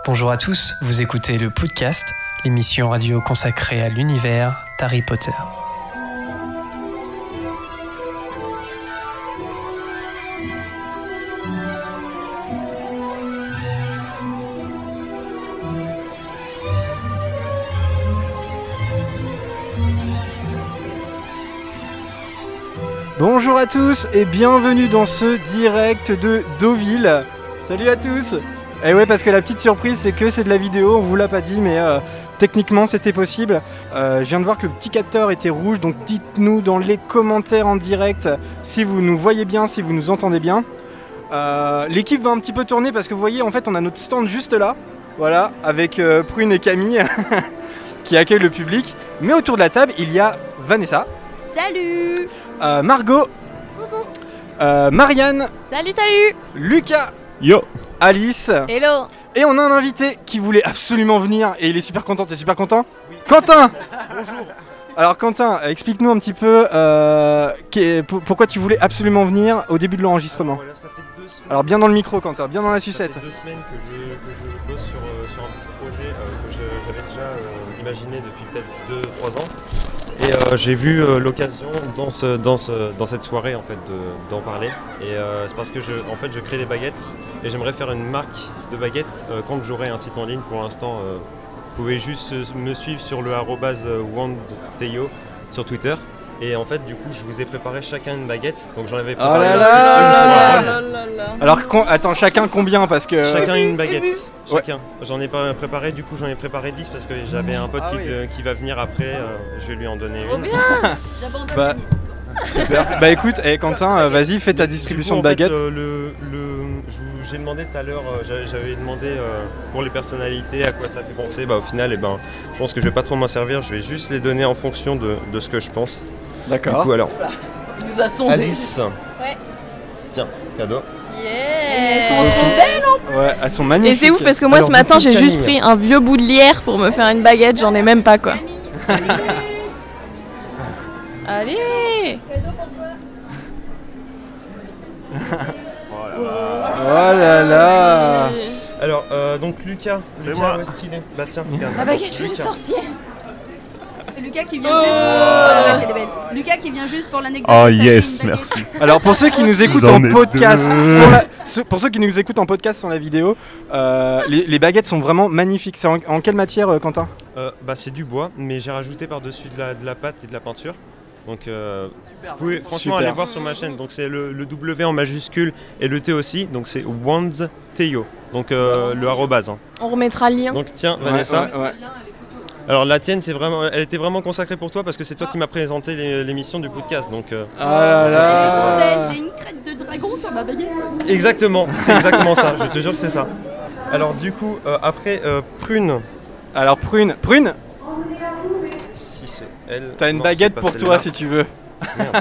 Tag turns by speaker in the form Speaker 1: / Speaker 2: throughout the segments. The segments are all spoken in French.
Speaker 1: Bonjour à tous, vous écoutez le podcast, l'émission radio consacrée à l'univers d'Harry Potter.
Speaker 2: Bonjour à tous et bienvenue dans ce direct de Deauville. Salut à tous. Et ouais, parce que la petite surprise c'est que c'est de la vidéo, on vous l'a pas dit mais techniquement c'était possible. Je viens de voir que le petit capteur était rouge, donc dites-nous dans les commentaires en direct si vous nous voyez bien, si vous nous entendez bien. L'équipe va un petit peu tourner parce que vous voyez en fait on a notre stand juste là, voilà, avec Prune et Camille qui accueillent le public. Mais autour de la table il y a Vanessa.
Speaker 3: Salut.
Speaker 2: Margot.
Speaker 3: Coucou.
Speaker 2: Marianne.
Speaker 3: Salut, salut.
Speaker 2: Lucas.
Speaker 4: Yo.
Speaker 2: Alice.
Speaker 3: Hello.
Speaker 2: Et on a un invité qui voulait absolument venir et il est super content. T'es super content? Oui. Quentin. Bonjour. Alors Quentin, explique-nous un petit peu pourquoi tu voulais absolument venir au début de l'enregistrement.
Speaker 4: Voilà, ça fait 2 semaines.
Speaker 2: Alors bien dans le micro Quentin, bien dans la sucette.
Speaker 4: Ça fait 2 semaines que je bosse sur un petit projet que j'avais déjà imaginé depuis peut-être 2-3 ans. Et j'ai vu l'occasion dans cette soirée en fait d'en parler. Et c'est parce que je crée des baguettes et j'aimerais faire une marque de baguettes quand j'aurai un site en ligne. Pour l'instant, vous pouvez juste me suivre sur le @wandteyo sur Twitter. Et en fait, du coup, je vous ai préparé chacun une baguette. Donc j'en avais préparé
Speaker 2: Oh là là. Alors attends, chacun combien parce que
Speaker 4: chacun une baguette.
Speaker 2: Ouais.
Speaker 4: Chacun. J'en ai pas préparé, du coup j'en ai préparé 10 parce que j'avais un pote qui va venir après. Je vais lui en donner
Speaker 3: Oh
Speaker 4: une.
Speaker 3: bien. J'abandonne.
Speaker 2: bah, super. Bah écoute, Quentin, vas-y, fais ta distribution
Speaker 4: Du coup,
Speaker 2: de
Speaker 4: en fait,
Speaker 2: baguettes.
Speaker 4: j'ai demandé tout à l'heure, j'avais demandé pour les personnalités à quoi ça fait penser. Bah au final, je pense que je vais pas trop m'en servir. Je vais juste les donner en fonction de ce que je pense. Du
Speaker 2: D'accord.
Speaker 4: coup alors,
Speaker 3: Tu nous as sondé.
Speaker 4: Alice.
Speaker 3: Ouais.
Speaker 4: Tiens, cadeau.
Speaker 3: Yeah. Elles sont trop belles.
Speaker 2: Ouais, elles sont
Speaker 5: Et
Speaker 2: magnifiques.
Speaker 5: c'est ouf parce que moi
Speaker 4: Alors,
Speaker 5: ce matin
Speaker 4: beaucoup de
Speaker 5: j'ai juste
Speaker 4: Camille.
Speaker 5: pris un vieux bout de lierre pour me faire une baguette, j'en ai même pas quoi. Allez.
Speaker 2: Oh là là.
Speaker 4: Alors donc Lucas,
Speaker 6: moi.
Speaker 4: où est-ce qu'il est? Bah tiens, regarde.
Speaker 5: La baguette du
Speaker 4: Lucas.
Speaker 5: sorcier.
Speaker 3: Lucas qui vient juste. Oh la vache, elle est belle. Lucas qui vient juste pour l'anecdote.
Speaker 6: Oh
Speaker 3: de sa
Speaker 6: yes,
Speaker 3: fille, une baguette.
Speaker 6: merci.
Speaker 2: Alors pour ceux qui nous écoutent
Speaker 6: J'en
Speaker 2: en
Speaker 6: ai
Speaker 2: podcast,
Speaker 6: deux.
Speaker 2: pour ceux qui nous écoutent en podcast sans la vidéo, les baguettes sont vraiment magnifiques. C'est en quelle matière, Quentin?
Speaker 4: Bah c'est du bois, mais j'ai rajouté par-dessus de la pâte et de la peinture. Donc vous pouvez franchement
Speaker 2: Super.
Speaker 4: aller voir sur ma chaîne. Donc c'est le W en majuscule et le T aussi. Donc c'est wandteyo. Donc le arrobase. Hein.
Speaker 5: On remettra le lien.
Speaker 4: Donc tiens Vanessa.
Speaker 2: Ouais.
Speaker 4: Alors la tienne elle était vraiment consacrée pour toi parce que c'est toi qui m'as présenté l'émission du podcast. Donc
Speaker 2: Ah là
Speaker 3: Elle est trop
Speaker 2: là.
Speaker 3: belle. J'ai une crête de dragon sur ma baguette.
Speaker 4: exactement, c'est exactement ça. Je te jure que c'est ça. Alors du coup après Prune.
Speaker 2: Alors Prune,
Speaker 4: Si c'est elle.
Speaker 2: t'as une
Speaker 4: Non,
Speaker 2: baguette
Speaker 4: c'est pas
Speaker 2: pour
Speaker 4: celle-là.
Speaker 2: toi si tu veux.
Speaker 4: Merde.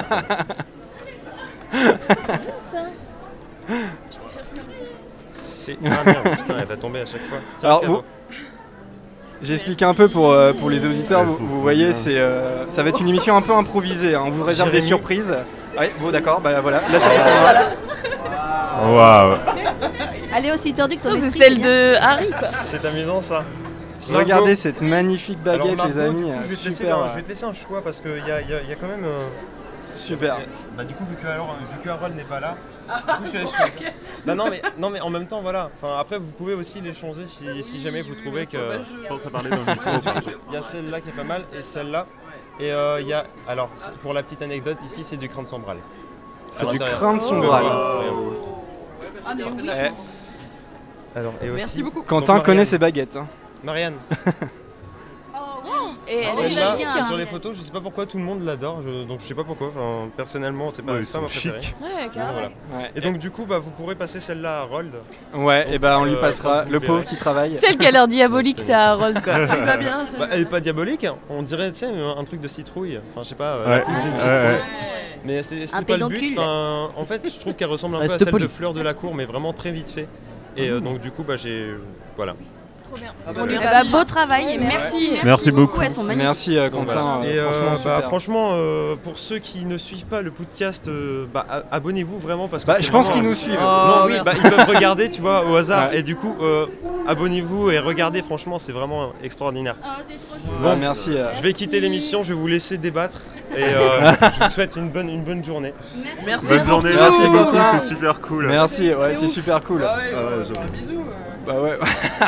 Speaker 4: C'est ah merde, putain, elle va tomber à chaque fois. Tiens,
Speaker 2: Alors,
Speaker 4: cadeau.
Speaker 2: J'explique un peu pour les auditeurs,
Speaker 6: Elles
Speaker 2: vous
Speaker 6: sont trop
Speaker 2: voyez,
Speaker 6: bien.
Speaker 2: ça va être une émission un peu improvisée, hein. On vous réserve des
Speaker 4: Jérémy.
Speaker 2: surprises. Ouais, bon d'accord, bah voilà, la surprise.
Speaker 6: Waouh.
Speaker 3: Elle est aussi tordue que ton
Speaker 5: C'est
Speaker 3: esprit.
Speaker 5: celle de Harry quoi.
Speaker 4: C'est amusant ça.
Speaker 2: Regardez cette magnifique
Speaker 4: Alors,
Speaker 2: baguette
Speaker 4: Margot,
Speaker 2: les amis,
Speaker 4: du coup, je vais te laisser,
Speaker 2: super,
Speaker 4: je vais te laisser un choix parce qu'il y a quand même.
Speaker 2: super.
Speaker 4: Bah du coup vu que Harold n'est pas là, du coup, je te laisse choisir. Bah, non mais en même temps voilà. Enfin après vous pouvez aussi les changer si jamais vous trouvez que.
Speaker 6: Je pense à parler dans le micro.
Speaker 4: Il y a celle-là qui est pas mal et celle-là. Et il y a alors pour la petite anecdote ici c'est du crin de sombral.
Speaker 2: C'est
Speaker 4: À
Speaker 2: du
Speaker 4: l'intérieur.
Speaker 2: crin de sombral.
Speaker 3: Ah mais oui.
Speaker 2: Eh,
Speaker 4: Alors et aussi.
Speaker 3: Merci beaucoup.
Speaker 2: Quentin
Speaker 4: Donc,
Speaker 2: connaît
Speaker 4: Marianne.
Speaker 2: ses baguettes. Hein.
Speaker 4: Marianne.
Speaker 5: Et elle
Speaker 3: Oh,
Speaker 5: est
Speaker 3: celle-là,
Speaker 5: chic.
Speaker 3: bien.
Speaker 4: Sur les photos, je sais pas pourquoi tout le monde l'adore, donc je sais pas pourquoi. Enfin, personnellement, c'est pas,
Speaker 6: Ouais,
Speaker 4: c'est pas
Speaker 6: ils
Speaker 4: ma
Speaker 6: sont
Speaker 4: préférée.
Speaker 6: chics.
Speaker 5: Ouais,
Speaker 4: Donc,
Speaker 5: carrément.
Speaker 4: voilà.
Speaker 2: Ouais,
Speaker 4: Et donc du coup, bah, vous pourrez passer celle-là à Harold.
Speaker 2: ouais,
Speaker 4: donc,
Speaker 2: et bah on lui
Speaker 4: quand
Speaker 2: passera,
Speaker 4: vous
Speaker 2: le
Speaker 4: verrez.
Speaker 2: pauvre qui travaille.
Speaker 5: Celle qui a l'air diabolique c'est Harold quoi.
Speaker 3: Ça va bien. ça
Speaker 4: Bah,
Speaker 3: va.
Speaker 4: elle est pas diabolique, hein. On dirait tu sais un truc de citrouille. Enfin, je sais pas,
Speaker 6: Ouais,
Speaker 4: la pousse d'une
Speaker 6: ouais,
Speaker 4: citrouille.
Speaker 6: ouais.
Speaker 4: Mais c'est
Speaker 3: Un
Speaker 4: pas le but.
Speaker 3: pédoncule.
Speaker 4: Enfin, en fait, je trouve qu'elle ressemble un peu à
Speaker 3: Reste
Speaker 4: celle
Speaker 3: poli.
Speaker 4: de Fleur de la Cour, mais vraiment très vite fait. Et donc du coup, bah j'ai voilà.
Speaker 5: trop bien.
Speaker 2: Ah bah,
Speaker 5: On lui
Speaker 3: Eh
Speaker 2: merci.
Speaker 3: bah,
Speaker 5: remercie.
Speaker 3: beau travail et merci.
Speaker 6: Merci beaucoup.
Speaker 3: Elles sont magnifiques.
Speaker 2: Merci Quentin,
Speaker 4: Et
Speaker 2: franchement super.
Speaker 4: franchement, pour ceux qui ne suivent pas le podcast, abonnez-vous vraiment parce que
Speaker 2: Bah,
Speaker 4: c'est
Speaker 2: je pense
Speaker 4: vraiment
Speaker 2: qu'ils nous suivent.
Speaker 4: Non, oui, ils peuvent regarder, tu vois, au hasard. Et du coup, abonnez-vous et regardez, franchement, c'est vraiment extraordinaire.
Speaker 3: Ah, c'est trop chou.
Speaker 2: Bon, merci.
Speaker 4: Je vais quitter l'émission, je vais vous laisser débattre. Et je vous souhaite une bonne journée.
Speaker 3: Merci.
Speaker 6: Bonne journée,
Speaker 2: Merci,
Speaker 6: merci beaucoup,
Speaker 2: Quentin.
Speaker 6: c'est super cool.
Speaker 2: Merci, ouais, c'est super cool.
Speaker 6: Ah ouais, j'avoue.
Speaker 2: Bah ouais.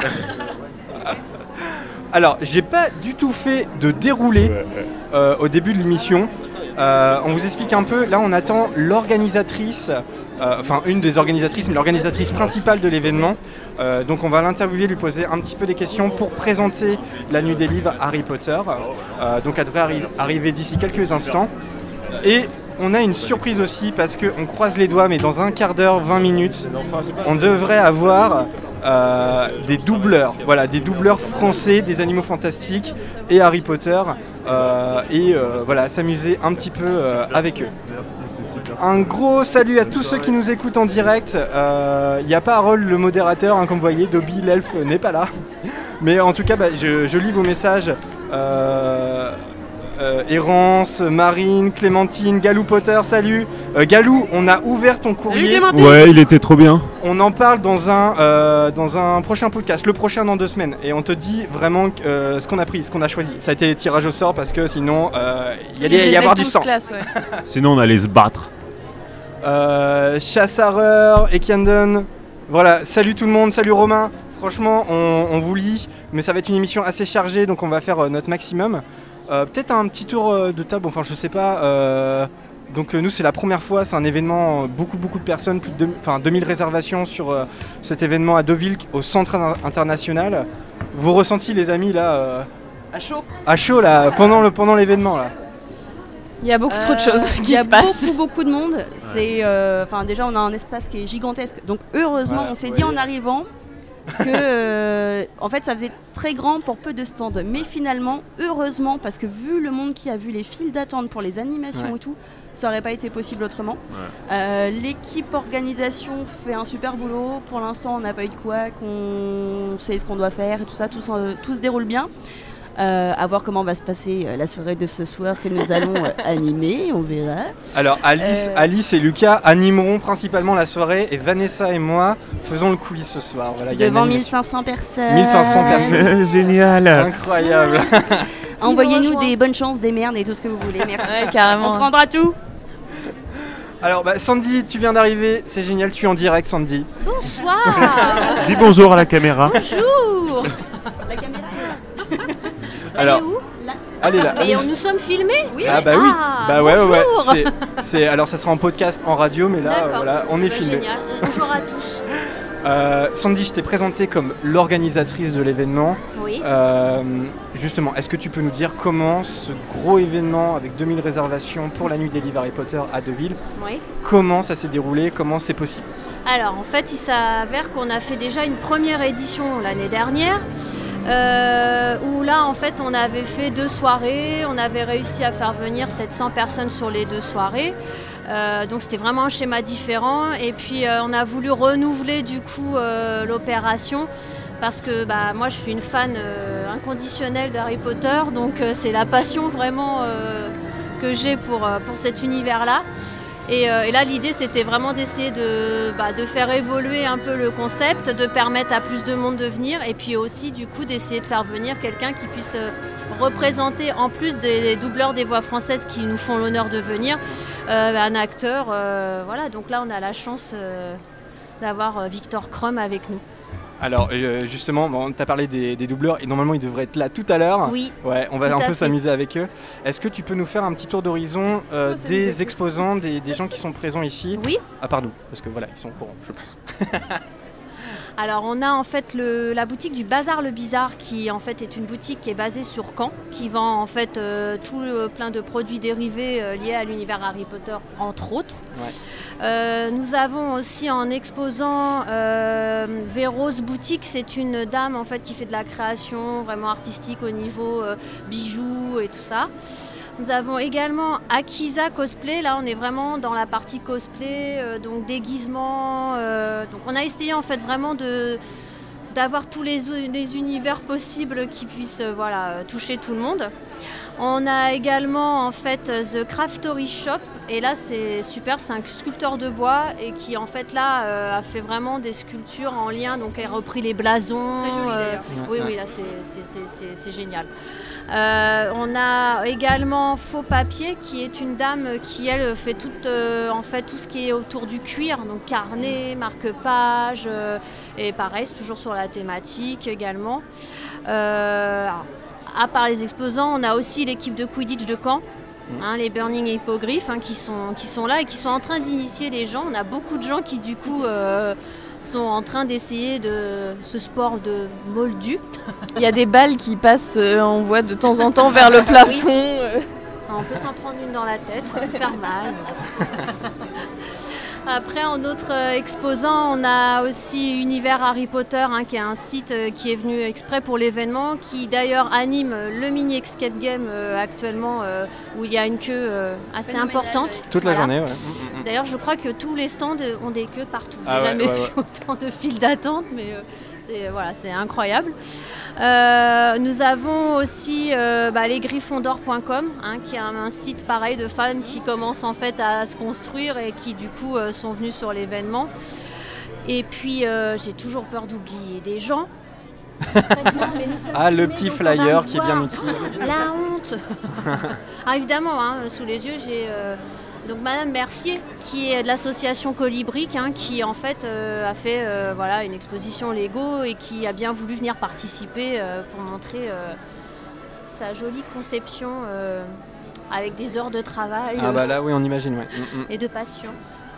Speaker 2: Alors, j'ai pas du tout fait de déroulé au début de l'émission. On vous explique un peu. Là, on attend l'organisatrice, enfin une des organisatrices, mais l'organisatrice principale de l'événement. Donc, on va l'interviewer, lui poser un petit peu des questions pour présenter la Nuit des livres Harry Potter. Donc, elle devrait arriver d'ici quelques instants. Et on a une surprise aussi parce qu'on croise les doigts, mais dans un quart d'heure, 20 minutes, on devrait avoir des doubleurs, voilà, des doubleurs français des Animaux Fantastiques et Harry Potter, voilà, s'amuser un petit peu avec eux. Un gros salut à tous ceux qui nous écoutent en direct. Il n'y a pas Harold le modérateur, hein, comme vous voyez, Dobby l'elfe n'est pas là. Mais en tout cas, je lis vos messages. Errance, Marine, Clémentine, Galou Potter, salut. Galou, on a ouvert ton courrier.
Speaker 6: Ouais, il était trop bien.
Speaker 2: On en parle dans un prochain podcast, le prochain dans 2 semaines. Et on te dit vraiment ce qu'on a pris, ce qu'on a choisi. Ça a été tirage au sort parce que sinon, il y allait y avoir du sang.
Speaker 5: Classe, ouais.
Speaker 6: Sinon, on allait se battre.
Speaker 2: Chassareur, Ekiandon. Voilà, salut tout le monde, salut Romain. Franchement, on vous lit, mais ça va être une émission assez chargée, donc on va faire notre maximum. Peut-être un petit tour de table, enfin je sais pas. Donc nous c'est la première fois, c'est un événement, beaucoup de personnes, plus de 2000 réservations sur cet événement à Deauville au centre international. Vos ressentis les amis là à chaud là, pendant l'événement là.
Speaker 5: Il y a beaucoup trop de choses
Speaker 3: Il y a
Speaker 5: qui se passent.
Speaker 3: beaucoup de monde. C'est, déjà on a un espace qui est gigantesque. Donc heureusement,
Speaker 2: Voilà,
Speaker 3: on s'est
Speaker 2: ouais.
Speaker 3: dit en arrivant que en fait ça faisait très grand pour peu de stands. Mais finalement, heureusement, parce que vu le monde qui a vu les files d'attente pour les animations
Speaker 2: Ouais.
Speaker 3: et tout, ça aurait pas été possible autrement. L'équipe organisation fait un super boulot. Pour l'instant, on n'a pas eu de couac, on sait ce qu'on doit faire et tout ça, tout se déroule bien. À voir comment va se passer la soirée de ce soir que nous allons animer, on verra.
Speaker 2: Alors Alice et Lucas animeront principalement la soirée et Vanessa et moi faisons le coulisses ce soir. Voilà, il y a une
Speaker 3: Devant
Speaker 2: animation.
Speaker 3: 1500 personnes.
Speaker 2: 1500 personnes.
Speaker 6: Génial.
Speaker 2: Incroyable.
Speaker 3: Envoyez-nous des bonnes chances, des merdes et tout ce que vous voulez. Merci.
Speaker 5: Ouais, carrément.
Speaker 3: On prendra tout.
Speaker 2: Alors Sandy, tu viens d'arriver, c'est génial, tu es en direct Sandy.
Speaker 5: Bonsoir.
Speaker 6: Dis bonjour à la caméra.
Speaker 5: Bonjour.
Speaker 3: La caméra est là.
Speaker 2: Alors,
Speaker 5: Elle est où
Speaker 2: allez là.
Speaker 5: Et nous sommes filmés.
Speaker 3: Oui,
Speaker 2: Ah bah oui,
Speaker 5: Ah,
Speaker 2: bah ouais.
Speaker 5: bonjour.
Speaker 2: Alors ça sera en podcast, en radio, mais là
Speaker 5: D'accord.
Speaker 2: voilà, on est
Speaker 5: Bah,
Speaker 2: filmé.
Speaker 5: Génial. Bonjour à tous.
Speaker 2: Sandy, je t'ai présenté comme l'organisatrice de l'événement.
Speaker 5: Oui.
Speaker 2: Justement, est-ce que tu peux nous dire comment ce gros événement avec 2000 réservations pour la nuit des livres Harry Potter à Deauville,
Speaker 5: Oui.
Speaker 2: comment ça s'est déroulé, comment c'est possible?
Speaker 5: Alors en fait il s'avère qu'on a fait déjà une première édition l'année dernière où là en fait on avait fait 2 soirées, on avait réussi à faire venir 700 personnes sur les 2 soirées. Donc c'était vraiment un schéma différent et puis on a voulu renouveler du coup l'opération parce que moi je suis une fan inconditionnelle d'Harry Potter donc c'est la passion vraiment que j'ai pour cet univers-là. Et là, l'idée, c'était vraiment d'essayer de faire évoluer un peu le concept, de permettre à plus de monde de venir, et puis aussi, du coup, d'essayer de faire venir quelqu'un qui puisse représenter, en plus des doubleurs des voix françaises qui nous font l'honneur de venir, un acteur. Voilà, donc là, on a la chance d'avoir Victor Krum avec nous.
Speaker 2: Alors justement, tu as parlé des doubleurs et normalement ils devraient être là tout à l'heure.
Speaker 5: Oui.
Speaker 2: Ouais, on va
Speaker 5: Tout
Speaker 2: un
Speaker 5: à
Speaker 2: peu
Speaker 5: fait.
Speaker 2: s'amuser avec eux. Est-ce que tu peux nous faire un petit tour d'horizon des exposants, des gens qui sont présents ici?
Speaker 5: Oui.
Speaker 2: À part nous, parce que voilà, ils sont au courant, je pense.
Speaker 5: Alors on a en fait la boutique du Bazar le Bizarre qui en fait est une boutique qui est basée sur Caen, qui vend en fait plein de produits dérivés liés à l'univers Harry Potter entre autres.
Speaker 2: Ouais.
Speaker 5: Nous avons aussi en exposant Véros Boutique, c'est une dame en fait qui fait de la création vraiment artistique au niveau bijoux et tout ça. Nous avons également Akiza Cosplay, là on est vraiment dans la partie cosplay, donc déguisement. Donc on a essayé en fait vraiment de d'avoir tous les univers possibles qui puissent toucher tout le monde. On a également en fait The Craftory Shop, et là c'est super, c'est un sculpteur de bois et qui en fait là a fait vraiment des sculptures en lien, donc il a repris les blasons.
Speaker 3: Très joli d'ailleurs.
Speaker 5: Oui, là c'est génial. On a également Faux Papier, qui est une dame qui elle fait tout ce qui est autour du cuir, donc carnet, marque-page, et pareil, c'est toujours sur la thématique également. À part les exposants, on a aussi l'équipe de Quidditch de Caen, les Burning Hippogriffs, qui sont là et qui sont en train d'initier les gens. On a beaucoup de gens qui du coup sont en train d'essayer de ce sport de moldu.
Speaker 7: Il y a des balles qui passent, on voit de temps en temps vers le plafond.
Speaker 5: On peut s'en prendre une dans la tête, ça peut faire mal. Après, en autre exposant, on a aussi Univers Harry Potter, qui est un site qui est venu exprès pour l'événement, qui d'ailleurs anime le mini escape game actuellement, où il y a une queue assez importante.
Speaker 2: Toute la journée, ouais.
Speaker 5: D'ailleurs, je crois que tous les stands ont des queues partout.
Speaker 2: Ah
Speaker 5: J'ai jamais
Speaker 2: ouais.
Speaker 5: vu autant de files d'attente, mais c'est incroyable. Nous avons aussi lesgryffondors.com, qui est un site pareil de fans qui commencent en fait à se construire et qui du coup sont venus sur l'événement. Et puis j'ai toujours peur d'oublier des gens.
Speaker 2: Le petit flyer qui est bien utile.
Speaker 5: La honte. Alors évidemment, sous les yeux, j'ai donc Madame Mercier, qui est de l'association Colibrique, qui en fait a fait une exposition Lego et qui a bien voulu venir participer pour montrer sa jolie conception avec des heures de travail
Speaker 2: Là oui, on imagine, ouais.
Speaker 5: et de patience.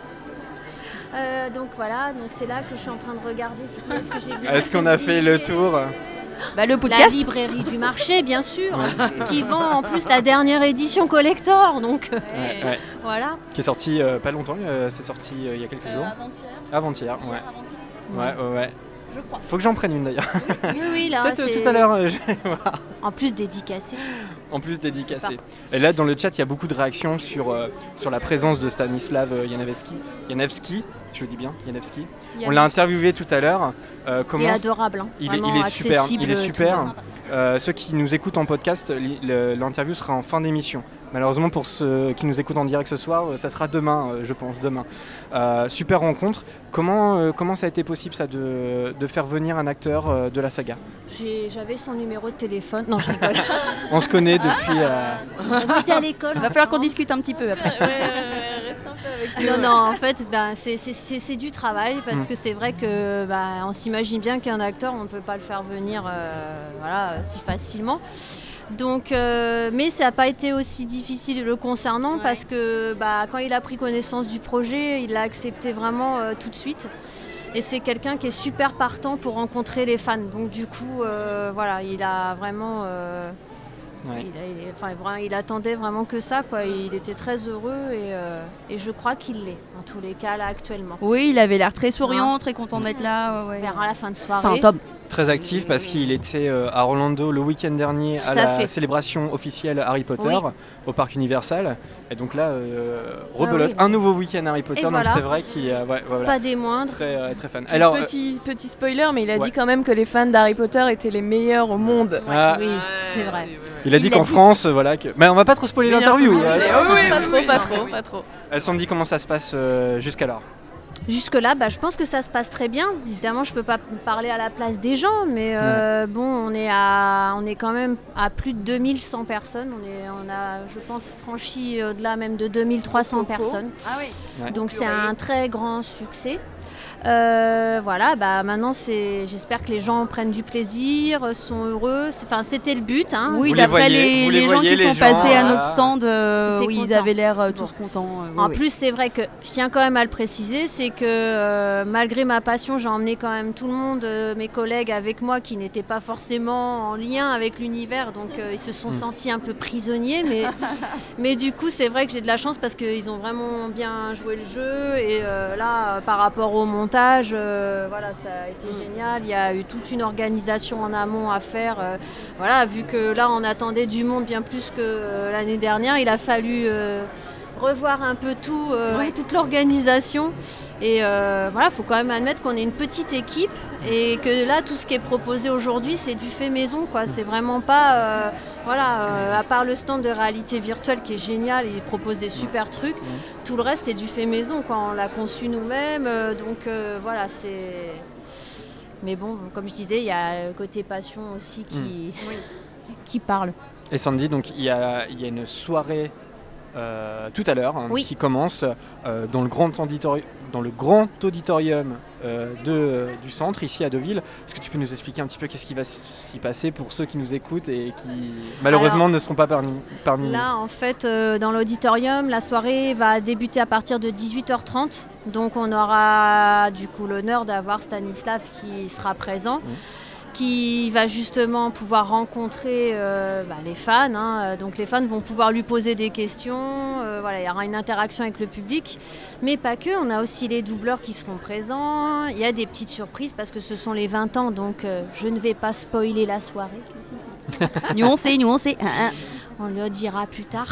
Speaker 5: Donc c'est là que je suis en train de regarder ce que j'ai vu.
Speaker 2: Est-ce qu'on a fait le tour?
Speaker 3: Le podcast.
Speaker 5: La librairie du marché, bien sûr, qui vend en plus la dernière édition collector, donc voilà.
Speaker 2: Qui est sorti pas longtemps, c'est sorti il y a quelques jours. Avant-hier, ouais.
Speaker 3: Je crois.
Speaker 2: Faut que j'en prenne une d'ailleurs.
Speaker 5: Oui, là,
Speaker 2: Peut-être
Speaker 5: c'est...
Speaker 2: tout à l'heure. Je vais voir.
Speaker 5: En plus dédicacé.
Speaker 2: En plus dédicacé. Et là, dans le chat, il y a beaucoup de réactions sur la présence de Stanislav Janevski. Je le dis bien, Janevski. On l'a interviewé tout à l'heure.
Speaker 5: Il est adorable.
Speaker 2: Il est super. Il est super. Ceux qui nous écoutent en podcast, l'interview sera en fin d'émission. Malheureusement, pour ceux qui nous écoutent en direct ce soir, ça sera demain, je pense, demain. Super rencontre. Comment ça a été possible, ça, de faire venir un acteur de la saga?
Speaker 5: J'avais son numéro de téléphone. Non, je rigole.
Speaker 2: On se connaît depuis...
Speaker 5: On était à l'école.
Speaker 3: Il va falloir qu'on discute un petit peu après.
Speaker 7: Reste un peu avec
Speaker 5: Non, en fait, c'est du travail parce que c'est vrai que on s'imagine bien qu'un acteur, on ne peut pas le faire venir si facilement. Donc, mais ça n'a pas été aussi difficile le concernant parce que quand il a pris connaissance du projet, il l'a accepté vraiment tout de suite. Et c'est quelqu'un qui est super partant pour rencontrer les fans. Donc du coup, il a vraiment... il attendait vraiment que ça, quoi. Il était très heureux et je crois qu'il l'est, en tous les cas, là, actuellement.
Speaker 3: Oui, il avait l'air très souriant, très content d'être là.
Speaker 5: Vers la fin de soirée.
Speaker 3: C'est un top.
Speaker 2: Très actif parce qu'il était à Orlando le week-end dernier à la célébration officielle Harry Potter au parc Universal. Et donc là, rebelote, un nouveau week-end Harry Potter, donc c'est vrai qu'il
Speaker 5: pas des moindres.
Speaker 2: Très fan. Alors,
Speaker 7: petit spoiler, mais il a dit quand même que les fans d'Harry Potter étaient les meilleurs au monde.
Speaker 5: Oui, c'est vrai.
Speaker 2: Il a dit qu'en France, mais on va pas trop spoiler l'interview.
Speaker 7: Pas trop.
Speaker 2: Sandy, comment ça se passe jusqu'alors?
Speaker 5: Jusque-là, je pense que ça se passe très bien. Évidemment, je ne peux pas parler à la place des gens, mais on est quand même à plus de 2100 personnes. On a, je pense, franchi au-delà même de 2300 personnes.
Speaker 3: Ah oui.
Speaker 5: Donc c'est un très grand succès. Maintenant j'espère que les gens prennent du plaisir, sont heureux. C'était le but.
Speaker 3: Oui, d'après les gens qui sont passés à notre stand, ils avaient l'air tous contents.
Speaker 5: En plus, c'est vrai que je tiens quand même à le préciser, c'est que malgré ma passion, j'ai emmené quand même tout le monde, mes collègues avec moi qui n'étaient pas forcément en lien avec l'univers, donc ils se sont sentis un peu prisonniers. Mais du coup, c'est vrai que j'ai de la chance parce qu'ils ont vraiment bien joué le jeu et là, par rapport au montage, ça a été génial. Il y a eu toute une organisation en amont à faire. Vu que là, on attendait du monde bien plus que l'année dernière, il a fallu revoir un peu tout, toute l'organisation. Et voilà, il faut quand même admettre qu'on est une petite équipe et que là, tout ce qui est proposé aujourd'hui, c'est du fait maison, quoi. C'est vraiment pas, à part le stand de réalité virtuelle qui est génial, il propose des super trucs. Tout le reste, c'est du fait maison, quoi. On l'a conçu nous-mêmes, donc voilà, c'est. Mais bon, comme je disais, il y a le côté passion aussi qui parle.
Speaker 2: Et Sandy, donc il y a une soirée tout à l'heure qui commence dans le grand auditorium du centre ici à Deauville. Est-ce que tu peux nous expliquer un petit peu qu'est-ce qui va s'y passer pour ceux qui nous écoutent et qui malheureusement ne seront pas parmi nous?
Speaker 5: Là en fait dans l'auditorium, la soirée va débuter à partir de 18h30. Donc on aura du coup l'honneur d'avoir Stanislav qui sera présent. Qui va justement pouvoir rencontrer les fans. Donc les fans vont pouvoir lui poser des questions. Il y aura une interaction avec le public. Mais pas que, on a aussi les doubleurs qui seront présents. Il y a des petites surprises parce que ce sont les 20 ans, donc je ne vais pas spoiler la soirée.
Speaker 3: Nous on sait.
Speaker 5: On le dira plus tard.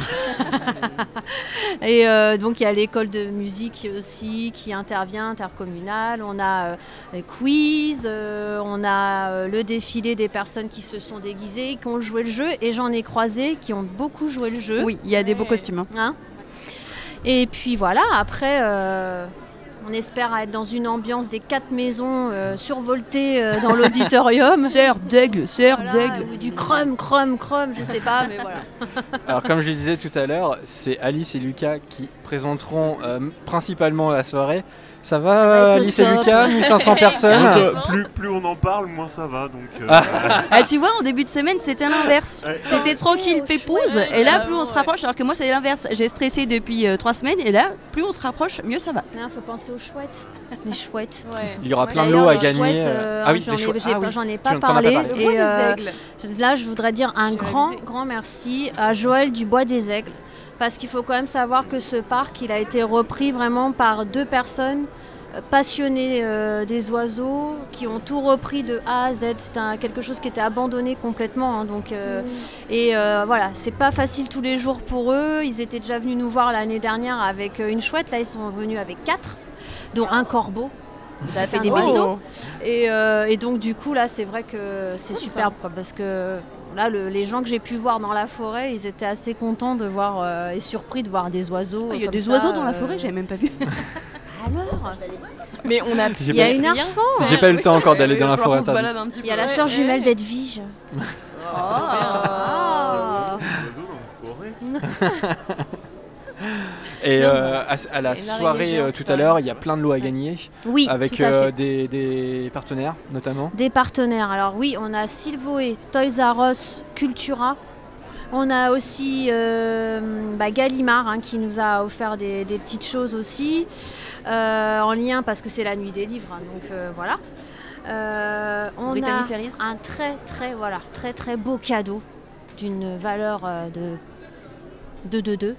Speaker 5: Et donc il y a l'école de musique aussi qui intervient, intercommunale. On a des quiz, on a le défilé des personnes qui se sont déguisées, qui ont joué le jeu. Et j'en ai croisé qui ont beaucoup joué le jeu.
Speaker 3: Oui, il y a des beaux costumes.
Speaker 5: Et puis voilà, après... on espère être dans une ambiance des 4 maisons survoltées dans l'auditorium.
Speaker 3: Sœur d'aigle.
Speaker 5: Ou du crumb, je sais pas, mais voilà.
Speaker 2: Alors comme je le disais tout à l'heure, c'est Alice et Lucas qui présenteront principalement la soirée. Ça va Alice et Lucas, 1500 personnes.
Speaker 6: Plus on en parle, moins ça va. Donc,
Speaker 3: tu vois, en début de semaine, c'était l'inverse. T'étais tranquille, pépouze, et là, plus on se rapproche, alors que moi, c'est l'inverse. J'ai stressé depuis 3 semaines, et là, plus on se rapproche, mieux ça va.
Speaker 5: Il faut penser aux chouettes. Les chouettes.
Speaker 2: Il y aura plein de lots à gagner.
Speaker 5: J'en ai pas parlé.
Speaker 7: Et
Speaker 5: là, je voudrais dire un grand merci à Joël du Bois des Aigles. Parce qu'il faut quand même savoir que ce parc, il a été repris vraiment par 2 personnes passionnées des oiseaux, qui ont tout repris de A à Z. C'était quelque chose qui était abandonné complètement. Voilà, c'est pas facile tous les jours pour eux. Ils étaient déjà venus nous voir l'année dernière avec une chouette. Là, ils sont venus avec 4, dont un corbeau.
Speaker 3: Ça a fait des bisous.
Speaker 5: Et donc du coup, là, c'est vrai que c'est superbe, quoi, parce que... Là, les gens que j'ai pu voir dans la forêt, ils étaient assez contents de voir et surpris de voir des oiseaux.
Speaker 3: Il y a des oiseaux dans la forêt, j'avais même pas vu.
Speaker 5: Alors
Speaker 7: Mais
Speaker 5: il y a une info.
Speaker 2: J'ai pas eu le temps encore d'aller dans la forêt.
Speaker 5: Il y a la sœur jumelle d'Edwige.
Speaker 2: Et à la soirée tout à l'heure, il y a plein de lots à gagner.
Speaker 5: Oui,
Speaker 2: avec des partenaires notamment.
Speaker 5: Des partenaires. Alors oui, on a Silvoé, Toys R Us, Cultura. On a aussi Gallimard qui nous a offert des petites choses aussi en lien parce que c'est la nuit des livres. Donc voilà. On a un très beau cadeau d'une valeur de 2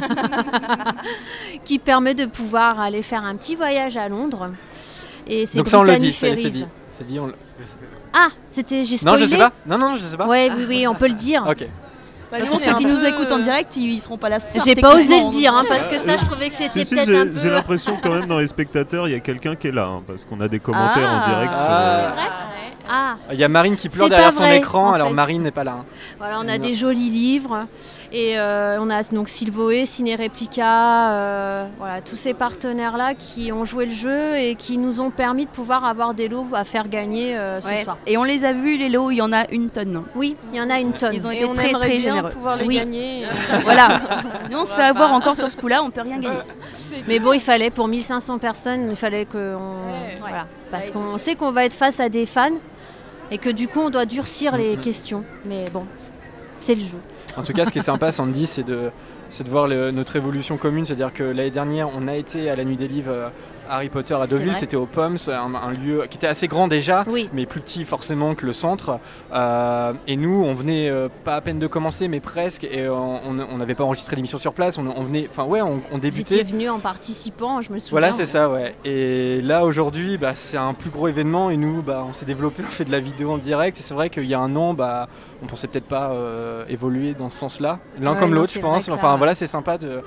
Speaker 5: qui permet de pouvoir aller faire un petit voyage à Londres. Et c'est
Speaker 2: donc ça on le dit,
Speaker 5: c'est
Speaker 2: dit.
Speaker 5: Ah, j'ai spoilé.
Speaker 2: Non, je sais pas. Non, je sais pas.
Speaker 5: Oui, on peut le dire.
Speaker 2: Ok.
Speaker 3: Ceux qui nous écoutent en direct, ils seront pas là.
Speaker 5: J'ai pas osé le dire parce que ça, je trouvais que c'était peut-être un peu...
Speaker 6: J'ai l'impression quand même dans les spectateurs, il y a quelqu'un qui est là, parce qu'on a des commentaires en direct.
Speaker 5: C'est vrai.
Speaker 2: Il y a Marine qui pleure derrière son écran, alors Marine n'est pas là.
Speaker 5: Voilà, on a des jolis livres et on a donc Silvoé, Ciné Replica, tous ces partenaires-là qui ont joué le jeu et qui nous ont permis de pouvoir avoir des lots à faire gagner ce soir.
Speaker 3: Et on les a vus, les lots, il y en a une tonne.
Speaker 5: Oui, il y en a une tonne.
Speaker 3: Ils ont été très généreux.
Speaker 7: Pouvoir les gagner.
Speaker 3: Voilà, nous on se fait avoir encore sur ce coup-là, on peut rien gagner.
Speaker 5: Mais bon, il fallait pour 1500 personnes, il fallait parce qu'on sait qu'on va être face à des fans et que du coup on doit durcir les questions. Mais bon, c'est le jeu.
Speaker 2: En tout cas, ce qui est sympa, Sandy, c'est de voir notre évolution commune. C'est-à-dire que l'année dernière, on a été à la Nuit des Livres Harry Potter à Deauville, c'était au Poms, un lieu qui était assez grand déjà, mais plus petit forcément que le centre. Et nous, on venait pas à peine de commencer, mais presque, et on n'avait pas enregistré l'émission sur place. On venait, on débutait.
Speaker 5: Vous étiez venu en participant, je me souviens.
Speaker 2: Voilà, c'est ça, ouais. Et là, aujourd'hui, c'est un plus gros événement, et nous, on s'est développé, on fait de la vidéo en direct. Et c'est vrai qu'il y a un an, on pensait peut-être pas évoluer dans ce sens-là, l'un comme l'autre, je pense. Enfin, voilà, c'est sympa de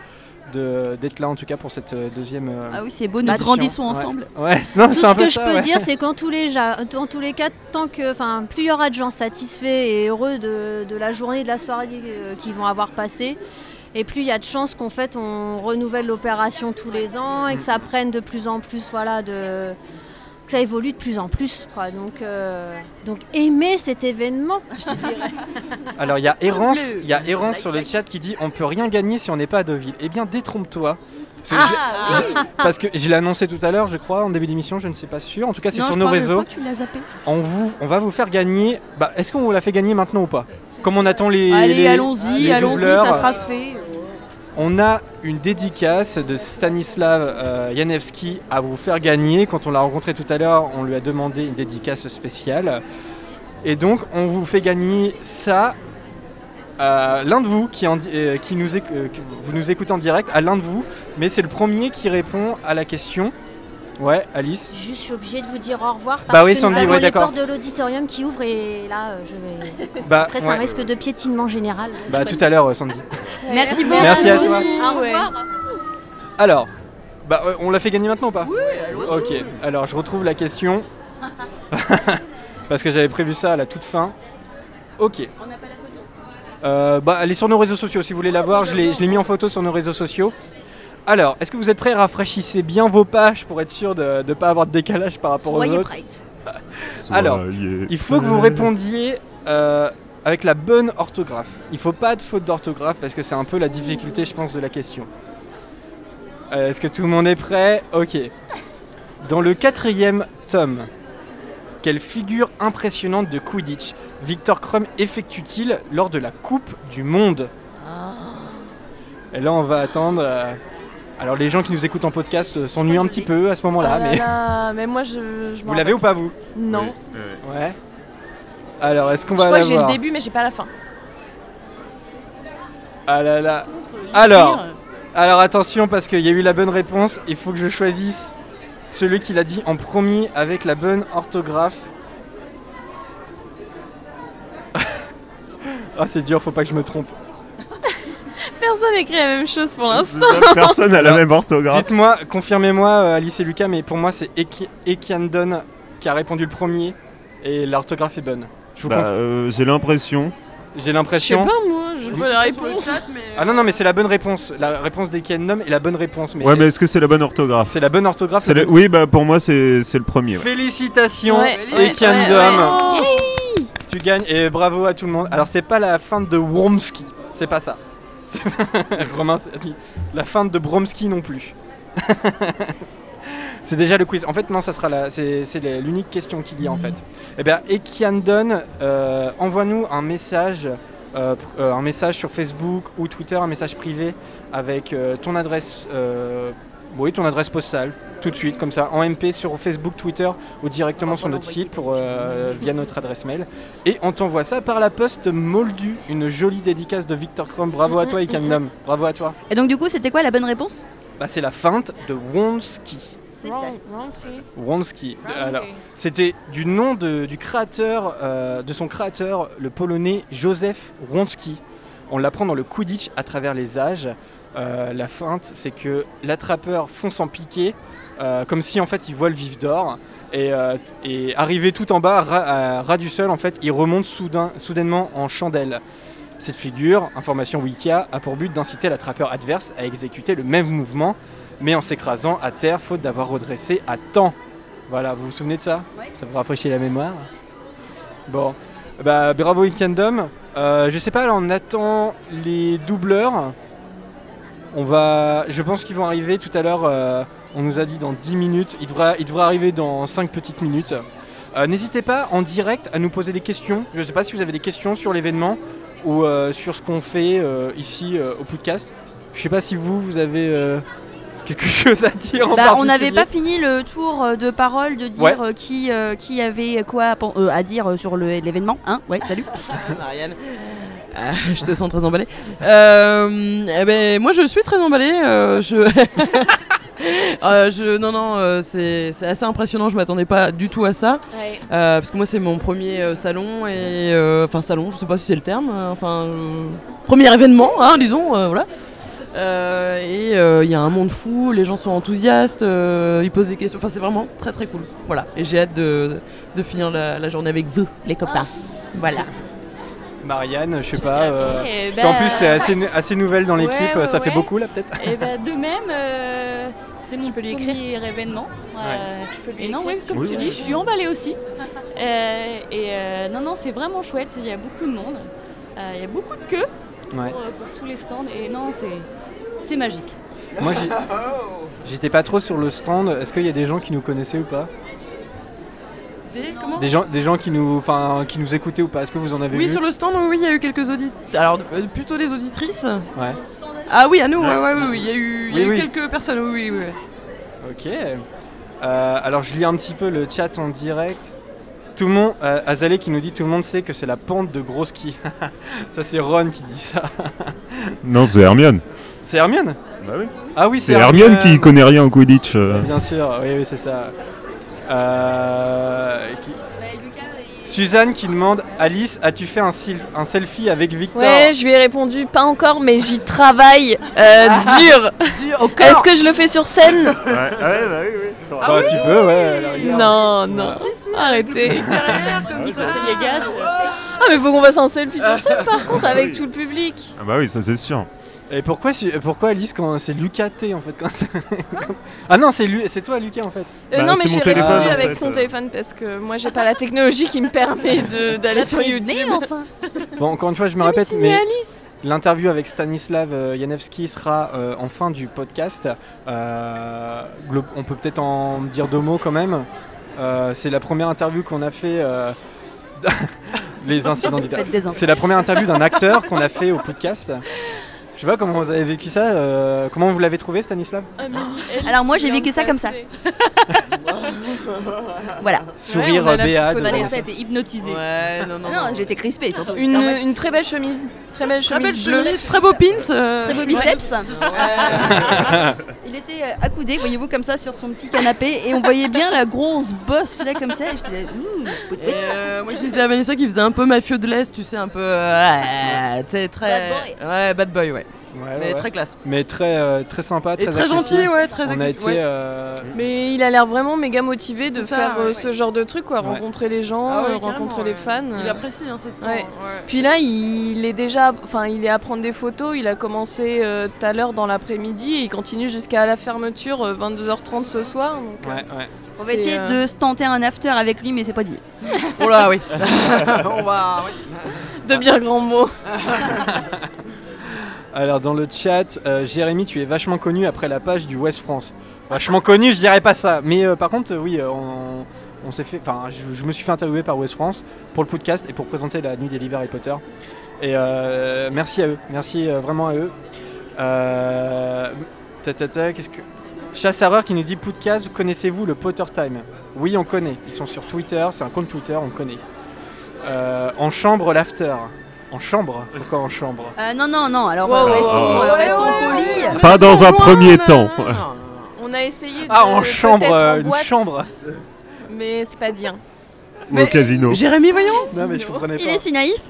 Speaker 2: d'être là en tout cas pour cette deuxième.
Speaker 3: Ah oui, c'est beau, nous grandissons ensemble.
Speaker 2: Ouais, non,
Speaker 5: Tout
Speaker 2: c'est un
Speaker 5: ce
Speaker 2: peu
Speaker 5: que
Speaker 2: ça,
Speaker 5: je peux
Speaker 2: ouais.
Speaker 5: dire, c'est qu'en tous les cas, plus il y aura de gens satisfaits et heureux de la journée, de la soirée qu'ils vont avoir passé, et plus il y a de chances qu'en fait on renouvelle l'opération tous les ans et que ça prenne de plus en plus, que ça évolue de plus en plus, quoi. Donc aimez cet événement, je dirais.
Speaker 2: Alors il y a Errance sur le chat qui dit on peut rien gagner si on n'est pas à Deauville. Eh bien détrompe-toi. Parce que je l'ai annoncé tout à l'heure, je crois, en début d'émission, je ne suis pas sûr. En tout cas, c'est sur nos réseaux.
Speaker 3: Tu l'as zappé.
Speaker 2: On va vous faire gagner. Est-ce qu'on vous la fait gagner maintenant ou pas? Comme on attend les.
Speaker 3: Allez, allons-y,
Speaker 2: doubleurs,
Speaker 3: ça sera fait.
Speaker 2: On a une dédicace de Stanislav Janevski à vous faire gagner. Quand on l'a rencontré tout à l'heure, on lui a demandé une dédicace spéciale. Et donc, on vous fait gagner ça. L'un de vous vous nous écoutez en direct, à l'un de vous, mais c'est le premier qui répond à la question. Ouais, Alice.
Speaker 5: Juste, je suis obligée de vous dire au revoir parce
Speaker 2: oui,
Speaker 5: que
Speaker 2: Sandy,
Speaker 5: nous avons les
Speaker 2: d'accord.
Speaker 5: portes de l'auditorium qui ouvrent et là, je vais... Après, c'est un risque de piétinement général.
Speaker 2: Tout à l'heure, Sandy.
Speaker 3: Merci beaucoup.
Speaker 2: Merci à toi.
Speaker 5: Au revoir.
Speaker 2: Alors, on l'a fait gagner maintenant ou pas?
Speaker 3: Oui, allons-y.
Speaker 2: Ok, alors je retrouve la question. Parce que j'avais prévu ça à la toute fin. Ok.
Speaker 3: On n'a pas la photo?
Speaker 2: Elle est sur nos réseaux sociaux, si vous voulez la voir, je l'ai mis en photo sur nos réseaux sociaux. Alors, est-ce que vous êtes prêts? Rafraîchissez bien vos pages pour être sûr de ne pas avoir de décalage par rapport aux autres. Alors, il faut que vous répondiez avec la bonne orthographe. Il ne faut pas de faute d'orthographe parce que c'est un peu la difficulté, je pense, de la question. Est-ce que tout le monde est prêt? Ok. Dans le 4e tome, quelle figure impressionnante de Quidditch Victor Crumb effectue-t-il lors de la Coupe du Monde? Et là, on va attendre. Alors, les gens qui nous écoutent en podcast s'ennuient un petit peu à ce moment-là.
Speaker 7: Mais moi, je
Speaker 2: Vous l'avez ou pas, vous?
Speaker 7: Non.
Speaker 2: Ouais. Alors, est-ce qu'on
Speaker 7: Je
Speaker 2: va
Speaker 7: crois
Speaker 2: l'avoir?
Speaker 7: que j'ai le début, mais j'ai pas la fin.
Speaker 2: Ah là là. Alors attention, parce qu'il y a eu la bonne réponse. Il faut que je choisisse celui qui l'a dit en premier avec la bonne orthographe. Ah, c'est dur, faut pas que je me trompe.
Speaker 7: Personne écrit la même chose pour l'instant.
Speaker 6: Personne n'a la même orthographe.
Speaker 2: Dites-moi, confirmez-moi, Alice et Lucas, mais pour moi, c'est Ekiandon qui a répondu le premier et l'orthographe est bonne. Je vous
Speaker 6: j'ai l'impression.
Speaker 2: J'ai l'impression.
Speaker 7: Je sais pas, moi, je vois la réponse.
Speaker 2: Ah non, mais c'est la bonne réponse. La réponse d'Ekiandon est la bonne réponse. Mais
Speaker 6: mais est-ce que c'est la bonne orthographe?
Speaker 2: C'est la bonne orthographe.
Speaker 6: Oui, pour moi, c'est le premier. Ouais.
Speaker 2: Félicitations, Ekiandon. Tu gagnes et bravo à tout le monde. Alors, c'est pas la feinte de Wormski, c'est pas ça. Romain a dit la feinte de Bromski non plus. C'est déjà le quiz. En fait, non, ça sera c'est l'unique question qu'il y a en fait. Eh bien, Ekiandon, envoie-nous un message sur Facebook ou Twitter, un message privé avec ton adresse postale, tout de suite, comme ça, en MP sur Facebook, Twitter ou directement sur notre site via notre adresse mail. Et on t'envoie ça par la poste moldue, une jolie dédicace de Victor Crumb. Bravo à toi, Ekiandon. Bravo à toi.
Speaker 3: Et donc, du coup, c'était quoi la bonne réponse?
Speaker 2: C'est la feinte de Wronski.
Speaker 3: C'est ça.
Speaker 2: Wronski. Alors, c'était du nom du créateur, de son créateur, le Polonais Joseph Wronski. On l'apprend dans le Quidditch à travers les âges. La feinte, c'est que l'attrapeur fonce en piqué, comme si en fait il voit le vif d'or, et arrivé tout en bas, ras du sol, en fait, il remonte soudainement en chandelle. Cette figure, information Wikia, a pour but d'inciter l'attrapeur adverse à exécuter le même mouvement, mais en s'écrasant à terre faute d'avoir redressé à temps. Voilà, vous vous souvenez de ça? Oui. Ça vous rafraîchit la mémoire. Bon, bravo Ekiandon. Je sais pas, là on attend les doubleurs. Je pense qu'ils vont arriver tout à l'heure, on nous a dit dans 10 minutes, il devra arriver dans 5 petites minutes. N'hésitez pas en direct à nous poser des questions. Je ne sais pas si vous avez des questions sur l'événement ou sur ce qu'on fait ici au podcast. Je ne sais pas si vous avez quelque chose à dire en particulier.
Speaker 3: On n'avait pas fini le tour de parole de dire qui avait quoi à dire sur l'événement. Hein, ouais, salut.
Speaker 8: Marianne. Je te sens très emballée. Moi je suis très emballée. C'est assez impressionnant. Je m'attendais pas du tout à ça, parce que moi c'est mon premier salon salon. Je sais pas si c'est le terme. Premier événement, disons, voilà. Et il y a un monde fou, les gens sont enthousiastes, ils posent des questions. Enfin, c'est vraiment très très cool. Voilà. Et j'ai hâte de finir la journée avec vous, les copains. Voilà.
Speaker 2: Marianne, je sais pas. Toi, en plus, t'es assez nouvelle dans l'équipe. Ça fait beaucoup là, peut-être.
Speaker 9: Et de même, c'est mon premier événement.
Speaker 7: Tu peux lui
Speaker 9: Et non, oui, comme tu dis, je suis emballée aussi. Non, c'est vraiment chouette. Il y a beaucoup de monde. Il y a beaucoup de queues pour tous les stands. Et non, c'est magique.
Speaker 2: Moi, j'étais pas trop sur le stand. Est-ce qu'il y a des gens qui nous connaissaient ou pas? Des gens qui nous écoutaient ou pas? Est-ce que vous en avez vu?
Speaker 8: Oui, sur le stand, oui, il y a eu quelques auditrices. Alors, plutôt des auditrices.
Speaker 2: Ouais.
Speaker 8: Ah oui, à nous, oui. Il y a eu quelques personnes, oui.
Speaker 2: Ok. Alors, je lis un petit peu le chat en direct. Tout le monde, Azalée qui nous dit tout le monde sait que c'est la pente de gros ski. Ça, c'est Ron qui dit ça.
Speaker 6: Non, c'est Hermione.
Speaker 2: C'est Hermione?
Speaker 6: Bah oui.
Speaker 2: Ah oui,
Speaker 6: c'est Hermione qui connaît rien au Quidditch.
Speaker 2: Bien sûr, oui, c'est ça. Suzanne qui demande Alice, as-tu fait un selfie avec Victor?
Speaker 7: Ouais, je lui ai répondu pas encore, mais j'y travaille dur. Est-ce que je le fais sur scène?
Speaker 6: Oui.
Speaker 2: Bah, tu peux, ouais.
Speaker 7: Non. Arrêtez.
Speaker 9: Comme ça, c'est les gars.
Speaker 7: Ah, mais faut qu'on fasse un selfie sur scène par contre avec tout le public.
Speaker 6: Ah bah oui, ça c'est sûr.
Speaker 2: Et pourquoi Alice quand c'est Lucas T en fait Ah non, c'est toi Lucas en fait.
Speaker 7: Non, mais j'ai répondu
Speaker 6: en
Speaker 7: avec
Speaker 6: fait,
Speaker 7: son téléphone parce que moi j'ai pas la technologie qui me permet d'aller sur YouTube.
Speaker 2: Bon, encore une fois, je me répète, mais l'interview avec Stanislav Janevski sera en fin du podcast. On peut peut-être en dire 2 mots quand même. C'est la première interview qu'on a fait. Les incidents d'idées. C'est la première interview d'un acteur qu'on a fait au podcast. Je sais pas comment vous avez vécu ça, comment vous l'avez trouvé Stanislav?
Speaker 3: Alors moi j'ai vécu ça comme ça. Voilà.
Speaker 2: Sourire béat.
Speaker 9: Vanessa a été hypnotisée.
Speaker 8: Ouais, non,
Speaker 3: j'ai été crispée surtout.
Speaker 7: Une très belle chemise. Très belle chemise bleue.
Speaker 8: Très beau pins.
Speaker 3: Très beau biceps. Il était accoudé, voyez-vous, comme ça sur son petit canapé et on voyait bien la grosse bosse là comme ça. Et j'étais là,
Speaker 8: moi je disais à Vanessa qu'il faisait un peu mafieux de l'Est, tu sais, un peu. Tu sais, très.
Speaker 3: Bad boy.
Speaker 8: Ouais, bad boy, ouais.
Speaker 2: Mais
Speaker 8: très classe.
Speaker 2: Mais très sympa, très
Speaker 8: très gentil, très
Speaker 2: on a été,
Speaker 7: Mais il a l'air vraiment méga motivé de faire
Speaker 8: ouais.
Speaker 7: ce genre de truc, quoi. Rencontrer les gens, rencontrer les fans.
Speaker 8: Il apprécie, ça se sent.
Speaker 7: Ouais. Puis là, il est à prendre des photos. Il a commencé tout à l'heure dans l'après-midi et il continue jusqu'à la fermeture 22h30 ce soir. Donc,
Speaker 3: on va essayer de se tenter un after avec lui, mais c'est pas dit.
Speaker 8: Oh là, oui. On va.
Speaker 7: De bien grands mots.
Speaker 2: Alors dans le chat, Jérémy, tu es vachement connu après la page du West France. Vachement connu, je dirais pas ça. Mais par contre, oui, on s'est fait. Enfin, je me suis fait interviewer par West France pour le podcast et pour présenter la nuit des livres Harry Potter. Et merci à eux, merci vraiment à eux. Qu'est-ce que Chassareur qui nous dit podcast, connaissez-vous le Potter Time? Oui, on connaît. Ils sont sur Twitter, c'est un compte Twitter, on connaît. En chambre l'after. En chambre? Pourquoi en chambre?
Speaker 3: Non, alors restons polis.
Speaker 6: Pas dans un premier temps.
Speaker 7: On a essayé de...
Speaker 2: en chambre, une chambre.
Speaker 7: Mais c'est pas bien.
Speaker 6: Au casino.
Speaker 8: Jérémy, voyons.
Speaker 2: Non mais je comprenais pas.
Speaker 3: Il est si naïf.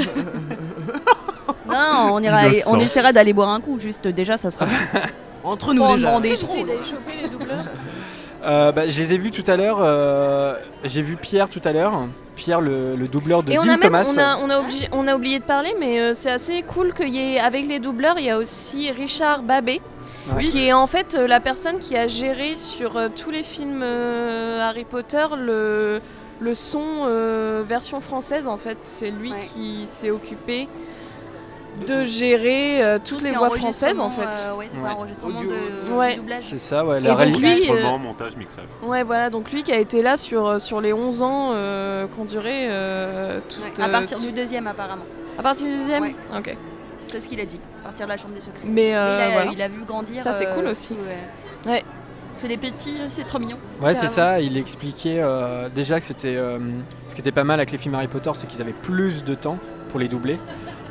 Speaker 3: Non, on essaiera d'aller boire un coup, juste déjà ça sera bien.
Speaker 8: Entre nous déjà.
Speaker 7: J'essaie d'aller choper les doubleurs.
Speaker 2: Je les ai vus tout à l'heure. J'ai vu Pierre tout à l'heure. Pierre, le doubleur de Dean Thomas.
Speaker 7: On a oublié de parler, mais c'est assez cool qu'il y ait, avec les doubleurs, il y a aussi Richard Babé, qui est en fait la personne qui a géré sur tous les films Harry Potter le son version française. En fait, c'est lui qui s'est occupé de gérer toutes les voix françaises en fait.
Speaker 3: C'est ça, enregistrement de doublage.
Speaker 2: C'est ça, ouais.
Speaker 6: Enregistrement, montage, mixage.
Speaker 7: Ouais, voilà, donc lui qui a été là sur les 11 ans qu'ont duré
Speaker 3: à partir du 2e apparemment.
Speaker 7: À partir du 2e Ok.
Speaker 3: C'est ce qu'il a dit, à partir de la chambre des secrets.
Speaker 7: Mais
Speaker 3: il a vu grandir.
Speaker 7: Ça c'est cool aussi. Ouais.
Speaker 3: Tous les petits, c'est trop mignon.
Speaker 2: Ouais, c'est ça, il expliquait déjà que c'était ce qui était pas mal avec les films Harry Potter, c'est qu'ils avaient plus de temps pour les doubler.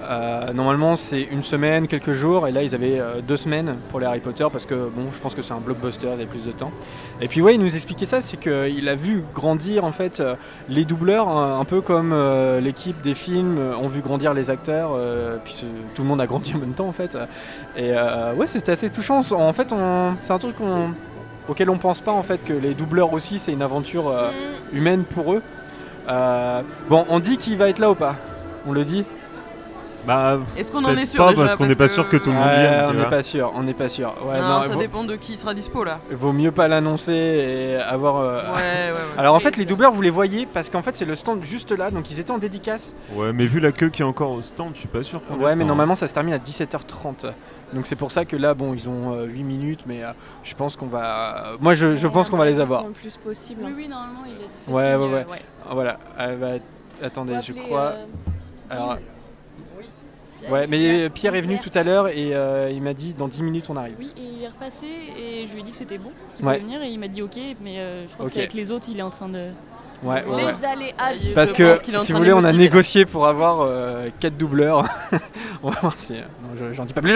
Speaker 2: Normalement c'est une semaine, quelques jours, et là ils avaient 2 semaines pour les Harry Potter parce que bon, je pense que c'est un blockbuster, ils avaient plus de temps. Et puis ouais, il nous expliquait ça, c'est qu'il a vu grandir en fait les doubleurs, un peu comme l'équipe des films ont vu grandir les acteurs, puis tout le monde a grandi en même temps en fait. Et ouais, c'était assez touchant. En fait, c'est un truc auquel on pense pas en fait, que les doubleurs aussi c'est une aventure humaine pour eux. Bon, on dit qu'il va être là ou pas? On le dit?
Speaker 6: Bah,
Speaker 8: est-ce qu'on en est sûr
Speaker 6: pas,
Speaker 8: déjà,
Speaker 6: parce qu'on n'est pas sûr que tout le monde vienne.
Speaker 2: On n'est pas sûr, on n'est pas sûr. Ouais,
Speaker 8: non, ça dépend de qui sera dispo là.
Speaker 2: Vaut mieux pas l'annoncer et avoir.
Speaker 8: Ouais.
Speaker 2: Alors en fait, les doubleurs vous les voyez parce qu'en fait c'est le stand juste là, donc ils étaient en dédicace.
Speaker 6: Ouais, mais vu la queue qu'il y a encore au stand, je suis pas sûr qu'on
Speaker 2: Ouais, mais normalement ça se termine à 17h30. Donc c'est pour ça que là, bon, ils ont 8 minutes, mais je pense qu'on va. Moi je pense qu'on va les avoir.
Speaker 7: Le plus possible.
Speaker 9: Oui, normalement il est difficile.
Speaker 2: Ouais. Voilà. Attendez, je crois. Alors. Ouais, mais Pierre est venu tout à l'heure et il m'a dit dans 10 minutes on arrive.
Speaker 9: Oui, et il est repassé et je lui ai dit que c'était bon, qu'il pouvait venir et il m'a dit ok, mais je crois que c'est avec les autres, il est en train de...
Speaker 2: Ouais.
Speaker 7: Les aléas du
Speaker 2: parce que si vous voulez, on a négocié pour avoir 4 doubleurs. On va voir si... Non, j'en dis pas plus,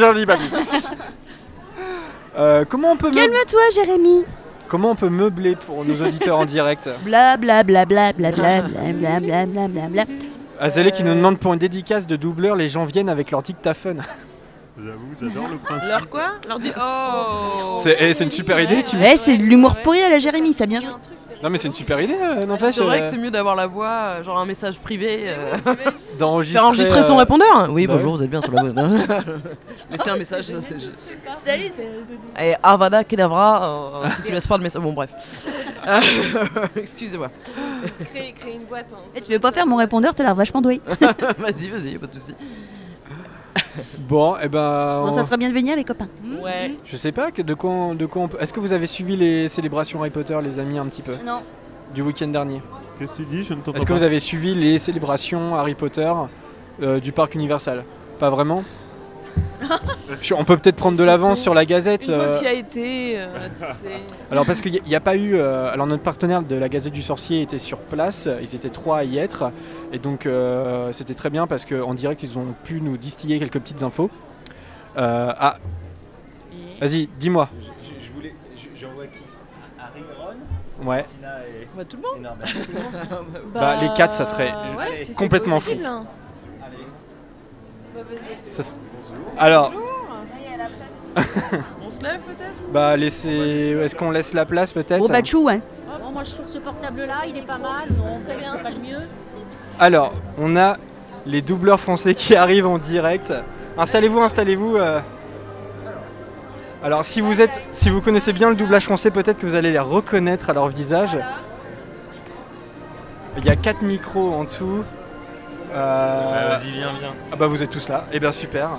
Speaker 2: comment on peut...
Speaker 3: Calme-toi, Jérémy.
Speaker 2: Comment on peut meubler pour nos auditeurs en direct?
Speaker 3: Bla bla bla bla bla bla bla bla bla bla bla bla.
Speaker 2: Azalé qui nous demande pour une dédicace de doubleur, les gens viennent avec leur dictaphone.
Speaker 6: J'avoue, j'adore le principe.
Speaker 8: Leur quoi? Leur dit oh.
Speaker 2: C'est une super idée, tu
Speaker 3: Ouais, c'est de l'humour pourri à la Jérémy, ça bien joué.
Speaker 2: Non mais c'est une super idée, n'empêche.
Speaker 8: C'est vrai que c'est mieux d'avoir la voix, genre un message privé.
Speaker 2: D'enregistrer
Speaker 8: son répondeur. Oui, bonjour, vous êtes bien sur la voix. Laissez un message, ça c'est...
Speaker 3: Salut,
Speaker 8: Et Avada Kedavra, si tu laisses pas de message. Bon, bref. Excusez-moi.
Speaker 7: Créer une boîte.
Speaker 3: Tu veux pas faire mon répondeur, t'as l'air vachement doué.
Speaker 8: Vas-y, pas de soucis.
Speaker 2: Bon, et ben.
Speaker 3: Bon, ça serait bien de venir, les copains.
Speaker 8: Ouais.
Speaker 2: Je sais pas de quoi on peut... Est-ce que vous avez suivi les célébrations Harry Potter, les amis, un petit peu?
Speaker 3: Non.
Speaker 2: Du week-end dernier.
Speaker 6: Qu'est-ce que tu dis? Je ne t'entends pas.
Speaker 2: Est-ce que vous avez suivi les célébrations Harry Potter du parc Universal? Pas vraiment? On peut peut-être prendre de l'avance sur la Gazette.
Speaker 7: Une fois qu'il a été.
Speaker 2: Alors parce qu'il n'y a pas eu... alors notre partenaire de la Gazette du Sorcier était sur place, ils étaient 3 à y être, et donc c'était très bien parce qu'en direct ils ont pu nous distiller quelques petites infos. Vas-y, dis-moi.
Speaker 10: J'envoie qui? Harry, Ron?
Speaker 2: Ouais.
Speaker 10: Tina et...
Speaker 8: Bah, tout le monde.
Speaker 10: Et Norbert, tout le monde.
Speaker 2: Bah, les 4 ça serait
Speaker 7: si
Speaker 2: complètement
Speaker 7: c'est
Speaker 2: fou.
Speaker 7: possible.
Speaker 2: Alors...
Speaker 8: On se lève peut-être?
Speaker 2: Bah est-ce qu'on laisse la place peut-être?
Speaker 3: Bon bah tchou, hein.
Speaker 5: Bon, moi je trouve que ce portable là il est pas mal, bon très bien, c'est pas le mieux.
Speaker 2: Alors, on a les doubleurs français qui arrivent en direct. Installez-vous. Alors si vous connaissez bien le doublage français, peut-être que vous allez les reconnaître à leur visage. Il y a 4 micros en tout.
Speaker 4: Vas-y, viens.
Speaker 2: Ah bah vous êtes tous là, et bien super.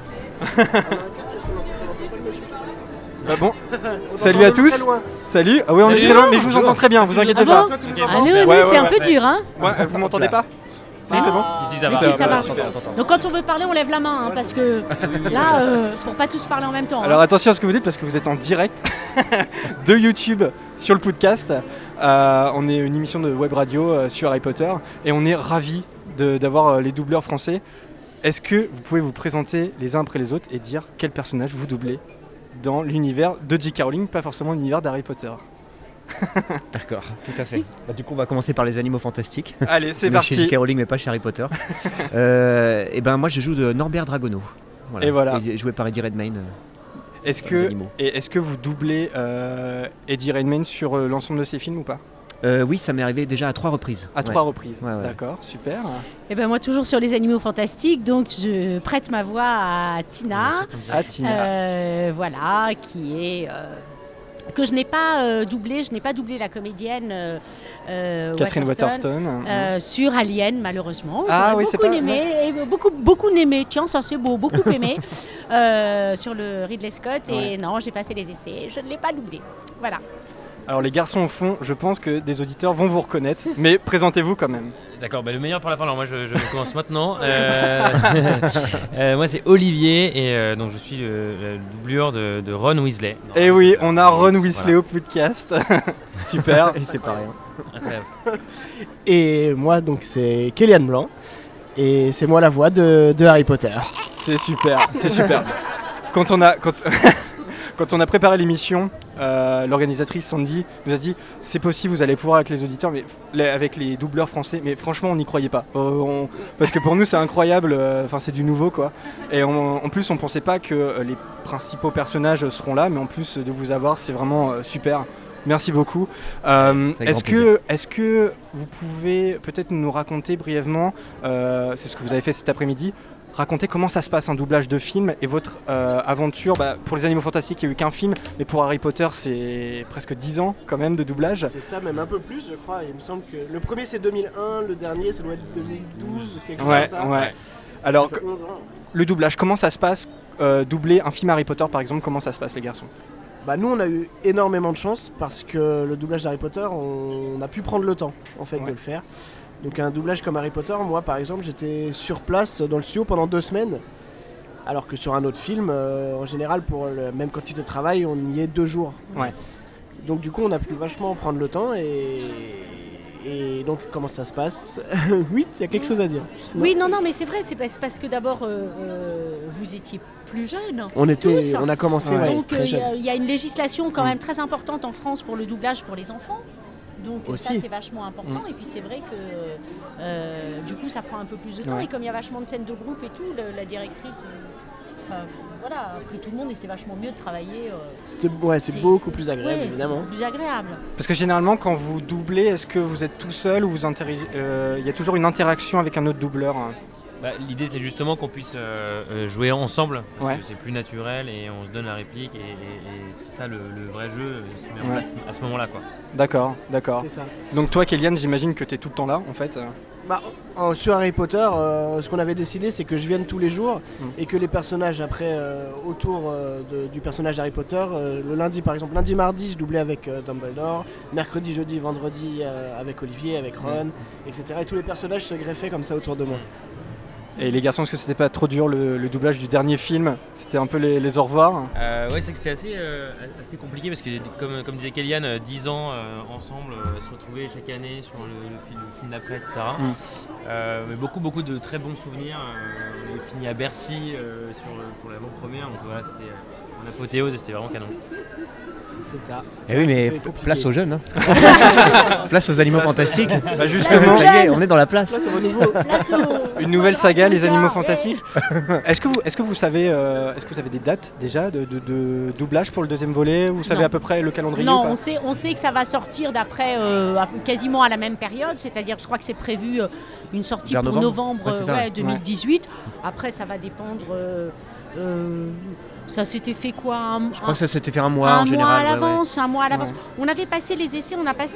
Speaker 2: Bah bon, salut à tous. Salut. Ah oui, on est très loin, mais je vous entends très bien, vous inquiétez pas.
Speaker 5: Ah nous, c'est un peu dur, hein.
Speaker 2: Ouais, vous m'entendez pas? Si, c'est bon.
Speaker 4: Si, ça
Speaker 5: Si, ça va.
Speaker 2: Super.
Speaker 5: Donc quand on veut parler, on lève la main, hein, parce que là, pour pas tous parler en même temps.
Speaker 2: Alors attention à ce que vous dites parce que vous êtes en direct de YouTube sur le podcast. On est une émission de web radio sur Harry Potter et on est ravis d'avoir les doubleurs français. Est-ce que vous pouvez vous présenter les uns après les autres et dire quel personnage vous doublez dans l'univers de J.K. Rowling, pas forcément l'univers d'Harry Potter?
Speaker 10: D'accord, tout à fait. Bah, du coup, on va commencer par les animaux fantastiques.
Speaker 2: Allez, c'est
Speaker 10: Donc,
Speaker 2: parti.
Speaker 10: Chez J.K. Rowling, mais pas chez Harry Potter. Et ben moi, je joue de Norbert Dragono.
Speaker 2: Et voilà.
Speaker 10: Joué par Eddie Redmayne.
Speaker 2: Est-ce que vous doublez Eddie Redmayne sur l'ensemble de ses films ou pas?
Speaker 10: Oui, ça m'est arrivé déjà à 3 reprises.
Speaker 2: À 3 reprises,
Speaker 10: Ouais.
Speaker 2: D'accord, super.
Speaker 5: Et ben moi toujours sur les animaux fantastiques, donc je prête ma voix à Tina. Voilà, qui est que je n'ai pas doublé. Je n'ai pas doublé la comédienne
Speaker 2: Catherine Waterston
Speaker 5: sur Alien, malheureusement.
Speaker 2: Ah oui, c'est pas
Speaker 5: aimé, et beaucoup aimé. Tiens, ça c'est beau, beaucoup aimé sur le Ridley Scott. Et non, j'ai passé les essais, je ne l'ai pas doublé. Voilà.
Speaker 2: Alors les garçons au fond, je pense que des auditeurs vont vous reconnaître, mais présentez-vous quand même.
Speaker 11: D'accord, bah le meilleur pour la fin, alors moi je commence maintenant. Moi c'est Olivier et donc je suis le doublure de Ron Weasley.
Speaker 2: Et oui, on a Ron Weasley au podcast. Super.
Speaker 10: Et c'est pareil.
Speaker 11: Incroyable.
Speaker 12: Et moi donc c'est Kélian Blanc Et c'est moi la voix de Harry Potter.
Speaker 2: C'est super, c'est super. Quand on a préparé l'émission, l'organisatrice Sandy nous a dit c'est possible, vous allez pouvoir avec les auditeurs, mais avec les doubleurs français. Mais franchement, on n'y croyait pas. Parce que pour nous, c'est incroyable. C'est du nouveau, quoi. Et en plus, on pensait pas que les principaux personnages seront là, mais en plus de vous avoir, c'est vraiment super. Merci beaucoup. Est-ce que vous pouvez peut-être nous raconter brièvement, c'est ce que vous avez fait cet après-midi, raconter comment ça se passe un doublage de film et votre aventure. Pour les Animaux Fantastiques, il n'y a eu qu'un film, mais pour Harry Potter, c'est presque 10 ans quand même de doublage.
Speaker 12: C'est ça, même un peu plus, je crois. Il me semble que le premier c'est 2001, le dernier ça doit être 2012, quelque chose comme ça.
Speaker 2: Ouais. Alors,
Speaker 12: ça fait 11 ans.
Speaker 2: Le doublage, comment ça se passe doubler un film Harry Potter par exemple, comment ça se passe les garçons?
Speaker 12: Nous on a eu énormément de chance parce que le doublage d'Harry Potter, on a pu prendre le temps en fait de le faire. Donc un doublage comme Harry Potter, moi par exemple j'étais sur place dans le studio pendant 2 semaines. Alors que sur un autre film, en général pour la même quantité de travail, on y est 2 jours.
Speaker 2: Ouais.
Speaker 12: Donc du coup on a pu vachement prendre le temps et donc comment ça se passe? Oui, il y a quelque chose à dire.
Speaker 13: Oui, non, mais c'est vrai, c'est parce que d'abord vous étiez plus jeunes.
Speaker 12: On a commencé très jeune.
Speaker 13: Il y a une législation quand même très importante en France pour le doublage pour les enfants. Donc
Speaker 12: aussi.
Speaker 13: ça c'est vachement important et puis c'est vrai que du coup ça prend un peu plus de temps et comme il y a vachement de scènes de groupe et tout, la directrice voilà, après tout le monde et c'est vachement mieux de travailler.
Speaker 12: C'est beaucoup plus agréable évidemment.
Speaker 13: C'est beaucoup plus agréable.
Speaker 2: Parce que généralement quand vous doublez, est-ce que vous êtes tout seul ou il y a toujours une interaction avec un autre doubleur?
Speaker 11: L'idée c'est justement qu'on puisse jouer ensemble, parce que c'est plus naturel et on se donne la réplique et c'est ça le vrai jeu se met en place à ce moment-là, quoi.
Speaker 2: D'accord.
Speaker 12: C'est ça.
Speaker 2: Donc toi Kéliane, j'imagine que tu es tout le temps là en fait.
Speaker 12: Sur Harry Potter, ce qu'on avait décidé c'est que je vienne tous les jours et que les personnages après autour du personnage d'Harry Potter, le lundi par exemple, lundi mardi je doublais avec Dumbledore, mercredi, jeudi, vendredi avec Olivier, avec Ron, etc. Et tous les personnages se greffaient comme ça autour de moi.
Speaker 2: Et les garçons, est-ce que c'était pas trop dur le doublage du dernier film? C'était un peu les au revoir?
Speaker 11: C'est que c'était assez compliqué parce que comme disait Kéliane, 10 ans ensemble, se retrouver chaque année sur le film d'après, etc. Mais beaucoup de très bons souvenirs. On a fini à Bercy pour l'avant-première, donc voilà, c'était en apothéose et c'était vraiment canon.
Speaker 12: C'est ça.
Speaker 10: Et oui, mais place aux jeunes. Place aux Animaux Fantastiques.
Speaker 2: Justement,
Speaker 10: ça y est, on est dans la place.
Speaker 12: Place au niveau.
Speaker 2: Une nouvelle saga, les Animaux Fantastiques. Est-ce que vous savez des dates déjà de doublage pour le deuxième volet? Vous savez à peu près le calendrier?
Speaker 13: Non, on sait que ça va sortir d'après quasiment à la même période, c'est-à-dire que je crois que c'est prévu une sortie pour novembre 2018. Après, ça va dépendre. Ça s'était fait quoi?
Speaker 10: Je crois que ça s'était fait un mois en général.
Speaker 13: Un mois à l'avance. On avait passé les essais,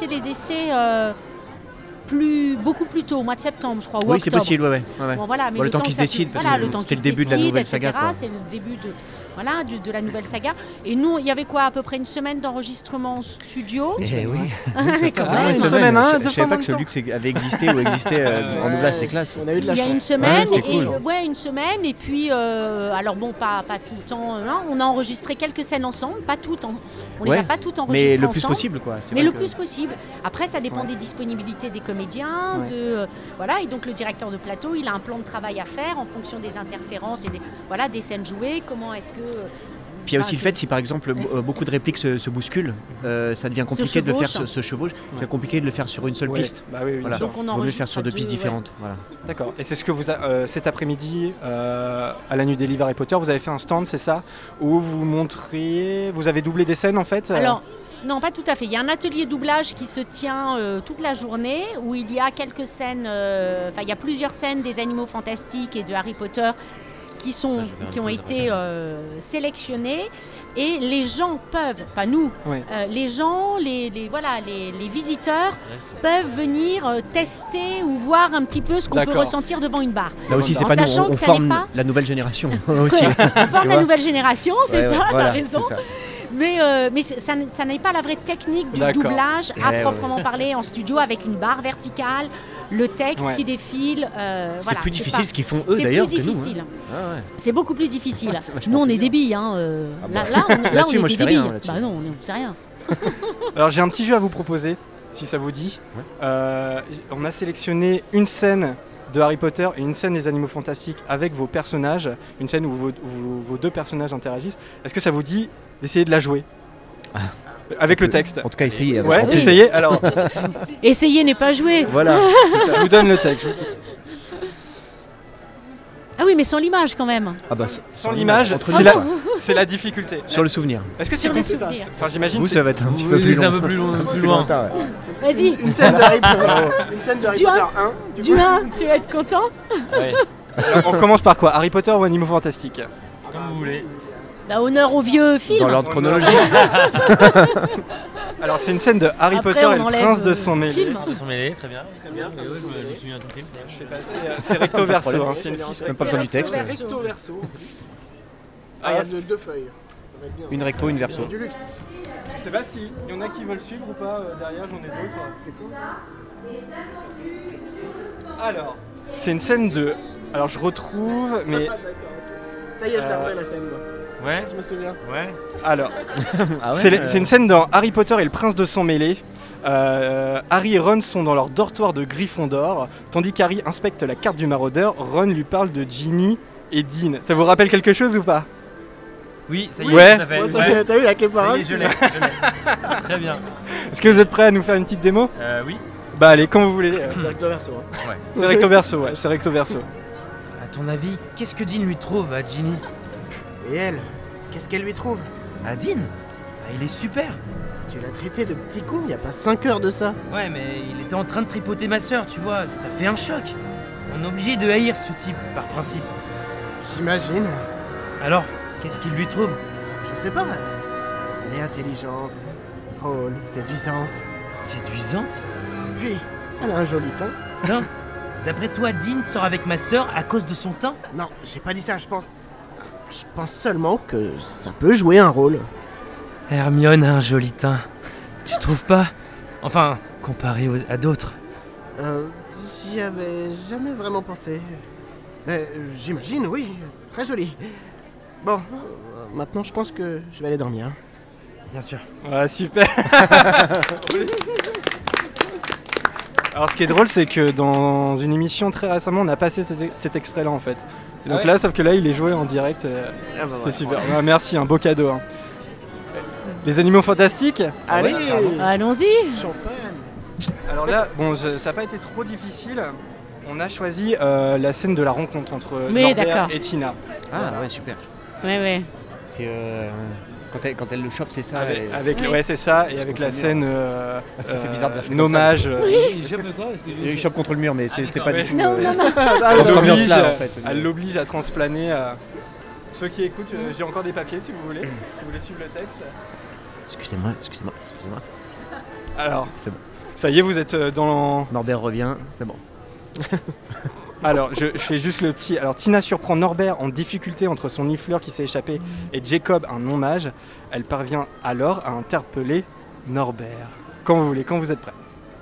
Speaker 13: beaucoup plus tôt, au mois de septembre, je crois.
Speaker 10: Oui, c'est possible, ouais.
Speaker 13: Bon, voilà, mais
Speaker 10: le temps qu'ils se décident, parce que c'était le début de la nouvelle saga.
Speaker 13: C'est le début de la nouvelle saga. Et nous, il y avait quoi, à peu près une semaine d'enregistrement en studio?
Speaker 10: Eh oui.
Speaker 2: Une semaine,
Speaker 10: je savais pas que ce luxe avait existé ou existait en doublage, c'est classe.
Speaker 12: On a eu de la chance.
Speaker 13: Il y a une semaine,
Speaker 10: cool.
Speaker 13: une semaine, et puis, alors bon, pas tout le temps, on a enregistré quelques scènes ensemble, pas toutes, on les a pas toutes enregistrées
Speaker 10: ensemble. Mais le plus
Speaker 13: ensemble,
Speaker 10: possible, quoi.
Speaker 13: Mais le plus possible. Après, ça dépend des disponibilités des comédiens, et donc le directeur de plateau, il a un plan de travail à faire en fonction des interférences et des scènes jouées. Comment est-ce que
Speaker 10: Puis il y a aussi le fait, si par exemple beaucoup de répliques se bousculent, ça devient compliqué de le faire se chevauche. C'est compliqué de le faire sur une seule piste.
Speaker 2: Voilà.
Speaker 13: Donc on
Speaker 2: vaut
Speaker 10: mieux le faire sur 2 pistes différentes. Voilà.
Speaker 2: D'accord. Et c'est ce que vous cet après-midi à la Nuit des Livres Harry Potter, vous avez fait un stand, c'est ça, où vous montriez, vous avez doublé des scènes en fait.
Speaker 13: Alors non, pas tout à fait. Il y a un atelier doublage qui se tient toute la journée où il y a quelques scènes, il y a plusieurs scènes des Animaux Fantastiques et de Harry Potter qui ont été sélectionnées et les gens peuvent, pas nous, les gens, les visiteurs peuvent venir tester ou voir un petit peu ce qu'on peut ressentir devant une barre.
Speaker 10: Là aussi, c'est pas nous, on forme la nouvelle génération aussi.
Speaker 13: On forme la nouvelle génération, c'est ça, t'as raison. Mais ça n'est pas la vraie technique du doublage à proprement parler en studio avec une barre verticale, le texte qui défile.
Speaker 10: C'est plus difficile ce qu'ils font eux d'ailleurs que nous.
Speaker 13: C'est beaucoup plus difficile. Nous on est des billes. Là on est des billes. Bah non, on ne sait rien.
Speaker 2: Alors j'ai un petit jeu à vous proposer, si ça vous dit. On a sélectionné une scène de Harry Potter et une scène des Animaux Fantastiques avec vos personnages, une scène où vos deux personnages interagissent, est-ce que ça vous dit d'essayer de la jouer avec le texte?
Speaker 10: En tout cas, essayez.
Speaker 2: Ouais, essayez. Alors,
Speaker 13: Essayez n'est pas jouer.
Speaker 10: voilà.
Speaker 2: je vous donne le texte.
Speaker 13: Ah oui, mais sans l'image quand même.
Speaker 10: Ah bah,
Speaker 2: Sans l'image, c'est la difficulté.
Speaker 10: Sur le souvenir.
Speaker 2: Est-ce que
Speaker 13: Sur
Speaker 2: c'est
Speaker 13: les souvenirs.
Speaker 2: Enfin, j'imagine.
Speaker 10: Vous, ça va être un petit peu
Speaker 11: Oui,
Speaker 10: plus
Speaker 11: c'est
Speaker 10: long.
Speaker 11: un peu plus loin.
Speaker 13: Vas-y.
Speaker 12: Une scène de Harry Potter, une scène de Harry
Speaker 13: Du
Speaker 12: Potter
Speaker 13: 1.
Speaker 12: 1.
Speaker 13: Du 1, tu vas être content.
Speaker 2: Alors, on commence par quoi? Harry Potter ou Animaux Fantastiques?
Speaker 11: Comme vous voulez.
Speaker 13: Bah, honneur au vieux film.
Speaker 10: Dans l'ordre chronologique.
Speaker 2: Alors, c'est une scène de Harry
Speaker 13: Après,
Speaker 2: Potter
Speaker 13: on
Speaker 2: et le
Speaker 13: enlève,
Speaker 2: prince de sang mêlé.
Speaker 13: film.
Speaker 11: Ils sont mêlés, très bien. Très bien. Je me souviens de ton film.
Speaker 2: Je fais passer, c'est recto verso, hein, c'est une fiche.
Speaker 10: Même pas besoin du texte.
Speaker 12: Recto verso. Ah, il y a deux feuilles. Ça va être bien.
Speaker 10: Une recto, une verso.
Speaker 12: Du luxe.
Speaker 2: Je sais pas s'il y en a qui veulent suivre ou pas, derrière j'en ai d'autres. C'était cool. Alors, c'est une scène de... Alors je retrouve, mais...
Speaker 12: Ça y est, je la refais la scène. moi.
Speaker 11: Ouais.
Speaker 12: Je me souviens.
Speaker 11: Ouais.
Speaker 2: Alors,
Speaker 10: Ah ouais,
Speaker 2: c'est une scène dans Harry Potter et le prince de sang mêlé. Harry et Ron sont dans leur dortoir de Gryffondor, tandis qu'Harry inspecte la carte du maraudeur. Ron lui parle de Ginny et Dean. Ça vous rappelle quelque chose ou pas?
Speaker 11: Oui, ça y est,
Speaker 2: Ouais.
Speaker 11: tout à fait.
Speaker 12: Bon, ça y est, t'as vu la clé
Speaker 11: Ça
Speaker 12: parole
Speaker 11: y est, je l'ai. Très bien.
Speaker 2: Est-ce que vous êtes prêts à nous faire une petite démo?
Speaker 11: Oui.
Speaker 2: Bah allez, quand vous voulez.
Speaker 12: C'est recto verso. Hein.
Speaker 11: Ouais.
Speaker 2: C'est recto verso, ouais, c'est recto verso.
Speaker 11: À ton avis, qu'est-ce que Dean lui trouve à Ginny?
Speaker 12: Et elle, qu'est-ce qu'elle lui trouve?
Speaker 11: À Dean? Il est super.
Speaker 12: Tu l'as traité de petit con il y a pas 5 heures de ça.
Speaker 11: Ouais, mais il était en train de tripoter ma sœur, tu vois. Ça fait un choc. On est obligé de haïr ce type, par principe.
Speaker 12: J'imagine.
Speaker 11: Alors, qu'est-ce qu'il lui trouve?
Speaker 12: Je sais pas. Elle est intelligente, drôle, séduisante.
Speaker 11: Séduisante?
Speaker 12: Puis, elle a un joli teint.
Speaker 11: Non. D'après toi, Dean sort avec ma sœur à cause de son teint?
Speaker 12: Non, j'ai pas dit ça, je pense. Je pense seulement que ça peut jouer un rôle.
Speaker 11: Hermione a un joli teint. Tu trouves pas? Enfin, comparé à d'autres.
Speaker 12: J'y avais jamais vraiment pensé. Mais j'imagine, oui. Très joli. Bon, maintenant je pense que je vais aller dormir.
Speaker 11: Bien sûr.
Speaker 2: Ouais, super. Alors ce qui est drôle, c'est que dans une émission très récemment, on a passé cet extrait-là en fait. Et donc là, sauf que là, il est joué en direct. C'est super. Ouais, merci, un beau cadeau. Hein. Les Animaux Fantastiques.
Speaker 12: Allez,
Speaker 13: allons-y.
Speaker 12: Champagne.
Speaker 2: Alors là, bon, ça n'a pas été trop difficile. On a choisi la scène de la rencontre entre Norbert et Tina.
Speaker 10: Ah ouais, super.
Speaker 13: Ouais.
Speaker 10: C'est quand elle le chope, c'est ça.
Speaker 2: Ouais, c'est ça, et avec la scène
Speaker 10: ça fait bizarre de dire ça
Speaker 2: nommage.
Speaker 11: Il chope quoi? Parce que
Speaker 10: Il chope contre le mur, mais c'était pas du tout.
Speaker 13: Non.
Speaker 2: Elle l'oblige à transplaner. Ceux qui écoutent, j'ai encore des papiers si vous voulez, si vous voulez suivre le texte.
Speaker 10: Excusez-moi.
Speaker 2: Alors,
Speaker 10: c'est bon.
Speaker 2: Ça y est, vous êtes dans...
Speaker 10: Norbert revient, c'est bon.
Speaker 2: Alors, je fais juste le petit... Alors, Tina surprend Norbert en difficulté entre son nifleur qui s'est échappé et Jacob, un non-mage. Elle parvient alors à interpeller Norbert. Quand vous voulez, quand vous êtes prêts.